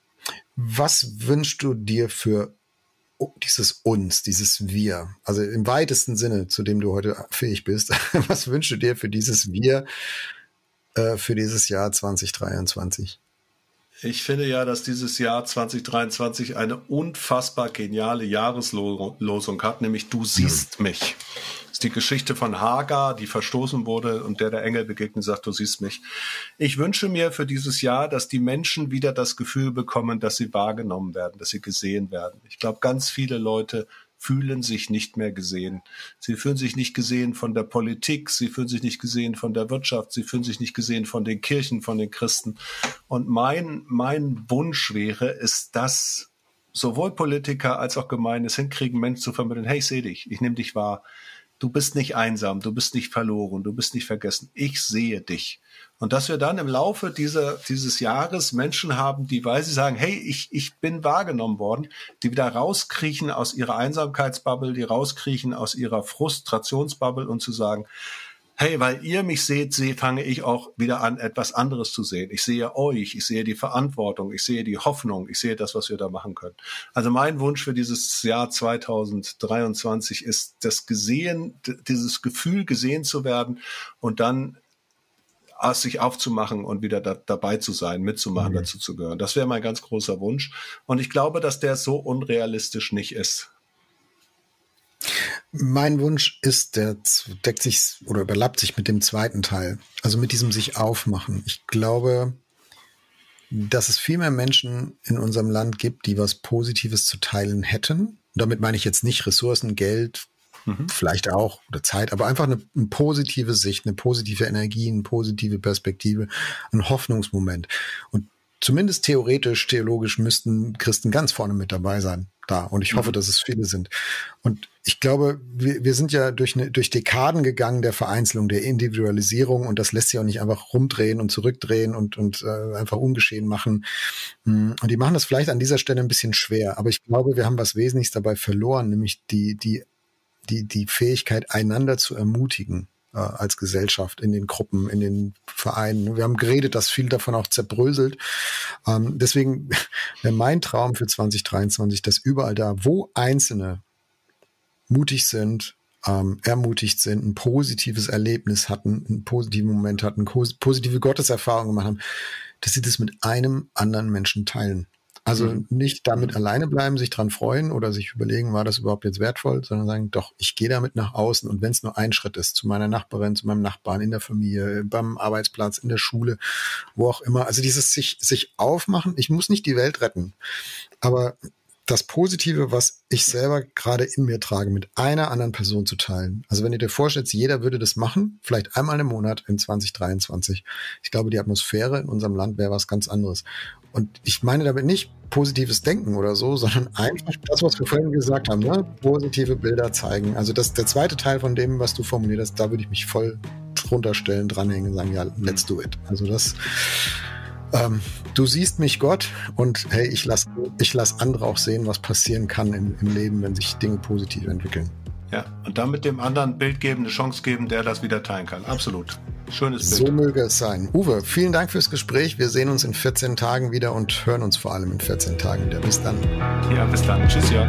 S1: was wünschst du dir für dieses Uns, dieses Wir, also im weitesten Sinne, zu dem du heute fähig bist, was wünschst du dir für dieses Wir, äh, für dieses Jahr zwanzig dreiundzwanzig?
S2: Ich finde ja, dass dieses Jahr zwanzig dreiundzwanzig eine unfassbar geniale Jahreslosung hat, nämlich du siehst mhm. mich. Das ist die Geschichte von Hagar, die verstoßen wurde und der der Engel begegnet und sagt, du siehst mich. Ich wünsche mir für dieses Jahr, dass die Menschen wieder das Gefühl bekommen, dass sie wahrgenommen werden, dass sie gesehen werden. Ich glaube, ganz viele Leute fühlen sich nicht mehr gesehen. Sie fühlen sich nicht gesehen von der Politik, sie fühlen sich nicht gesehen von der Wirtschaft, sie fühlen sich nicht gesehen von den Kirchen, von den Christen. Und mein, mein Wunsch wäre, ist, dass sowohl Politiker als auch Gemeinden es hinkriegen, Menschen zu vermitteln, hey, ich sehe dich, ich nehme dich wahr. Du bist nicht einsam, du bist nicht verloren, du bist nicht vergessen. Ich sehe dich. Und dass wir dann im Laufe dieser, dieses Jahres Menschen haben, die, weil sie sagen, hey, ich, ich bin wahrgenommen worden, die wieder rauskriechen aus ihrer Einsamkeitsbubble, die rauskriechen aus ihrer Frustrationsbubble und zu sagen, hey, weil ihr mich seht, sehe, fange ich auch wieder an, etwas anderes zu sehen. Ich sehe euch, ich sehe die Verantwortung, ich sehe die Hoffnung, ich sehe das, was wir da machen können. Also mein Wunsch für dieses Jahr zwanzig dreiundzwanzig ist, das Gesehen, dieses Gefühl, gesehen zu werden und dann sich aufzumachen und wieder da, dabei zu sein, mitzumachen, mhm. dazu zu gehören. Das wäre mein ganz großer Wunsch. Und ich glaube, dass der so unrealistisch nicht ist.
S1: Mein Wunsch ist, der deckt sich oder überlappt sich mit dem zweiten Teil, also mit diesem sich aufmachen. Ich glaube, dass es viel mehr Menschen in unserem Land gibt, die was Positives zu teilen hätten. Und damit meine ich jetzt nicht Ressourcen, Geld, mhm. vielleicht auch, oder Zeit, aber einfach eine, eine positive Sicht, eine positive Energie, eine positive Perspektive, ein Hoffnungsmoment. Und zumindest theoretisch, theologisch müssten Christen ganz vorne mit dabei sein da. Und ich hoffe, mhm. dass es viele sind. Und ich glaube, wir, wir sind ja durch, eine, durch Dekaden gegangen der Vereinzelung, der Individualisierung. Und das lässt sich auch nicht einfach rumdrehen und zurückdrehen und, und äh, einfach ungeschehen machen. Und die machen das vielleicht an dieser Stelle ein bisschen schwer. Aber ich glaube, wir haben was Wesentliches dabei verloren, nämlich die, die, die, die Fähigkeit, einander zu ermutigen. Als Gesellschaft, in den Gruppen, in den Vereinen. Wir haben geredet, dass viel davon auch zerbröselt. Ähm, deswegen wäre mein Traum für zwanzig dreiundzwanzig, dass überall da, wo Einzelne mutig sind, ähm, ermutigt sind, ein positives Erlebnis hatten, einen positiven Moment hatten, positive Gotteserfahrungen gemacht haben, dass sie das mit einem anderen Menschen teilen. Also mhm. nicht damit alleine bleiben, sich dran freuen oder sich überlegen, war das überhaupt jetzt wertvoll, sondern sagen, doch, ich gehe damit nach außen und wenn es nur ein Schritt ist, zu meiner Nachbarin, zu meinem Nachbarn, in der Familie, beim Arbeitsplatz, in der Schule, wo auch immer. Also dieses sich, sich aufmachen, ich muss nicht die Welt retten, aber das Positive, was ich selber gerade in mir trage, mit einer anderen Person zu teilen. Also wenn ihr dir vorstellt, jeder würde das machen, vielleicht einmal im Monat in zwanzig dreiundzwanzig. Ich glaube, die Atmosphäre in unserem Land wäre was ganz anderes. Und ich meine damit nicht positives Denken oder so, sondern einfach das, was wir vorhin gesagt haben, ne? Positive Bilder zeigen. Also das, der zweite Teil von dem, was du formuliert hast, da würde ich mich voll drunter stellen, dranhängen und sagen, ja, let's do it. Also das, ähm, du siehst mich, Gott, und hey, ich lass, ich lass andere auch sehen, was passieren kann im, im Leben, wenn sich Dinge positiv entwickeln.
S2: Ja, und damit dem anderen ein Bild geben, eine Chance geben, der das wieder teilen kann. Absolut. Schönes Bild.
S1: So möge es sein. Uwe, vielen Dank fürs Gespräch. Wir sehen uns in vierzehn Tagen wieder und hören uns vor allem in vierzehn Tagen wieder. Bis dann.
S2: Ja, bis dann. Tschüss, Jörg.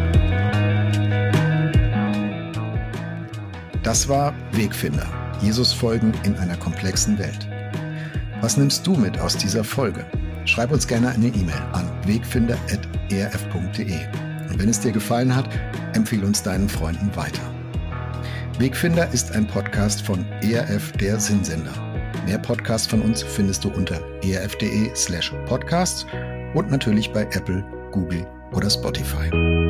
S1: Das war Wegfinder. Jesus folgen in einer komplexen Welt. Was nimmst du mit aus dieser Folge? Schreib uns gerne eine E-Mail an wegfinder at e r f punkt d e. Und wenn es dir gefallen hat, empfehle uns deinen Freunden weiter. Wegfinder ist ein Podcast von E R F, der Sinnsender. Mehr Podcasts von uns findest du unter erf.de slash podcasts und natürlich bei Apple, Google oder Spotify.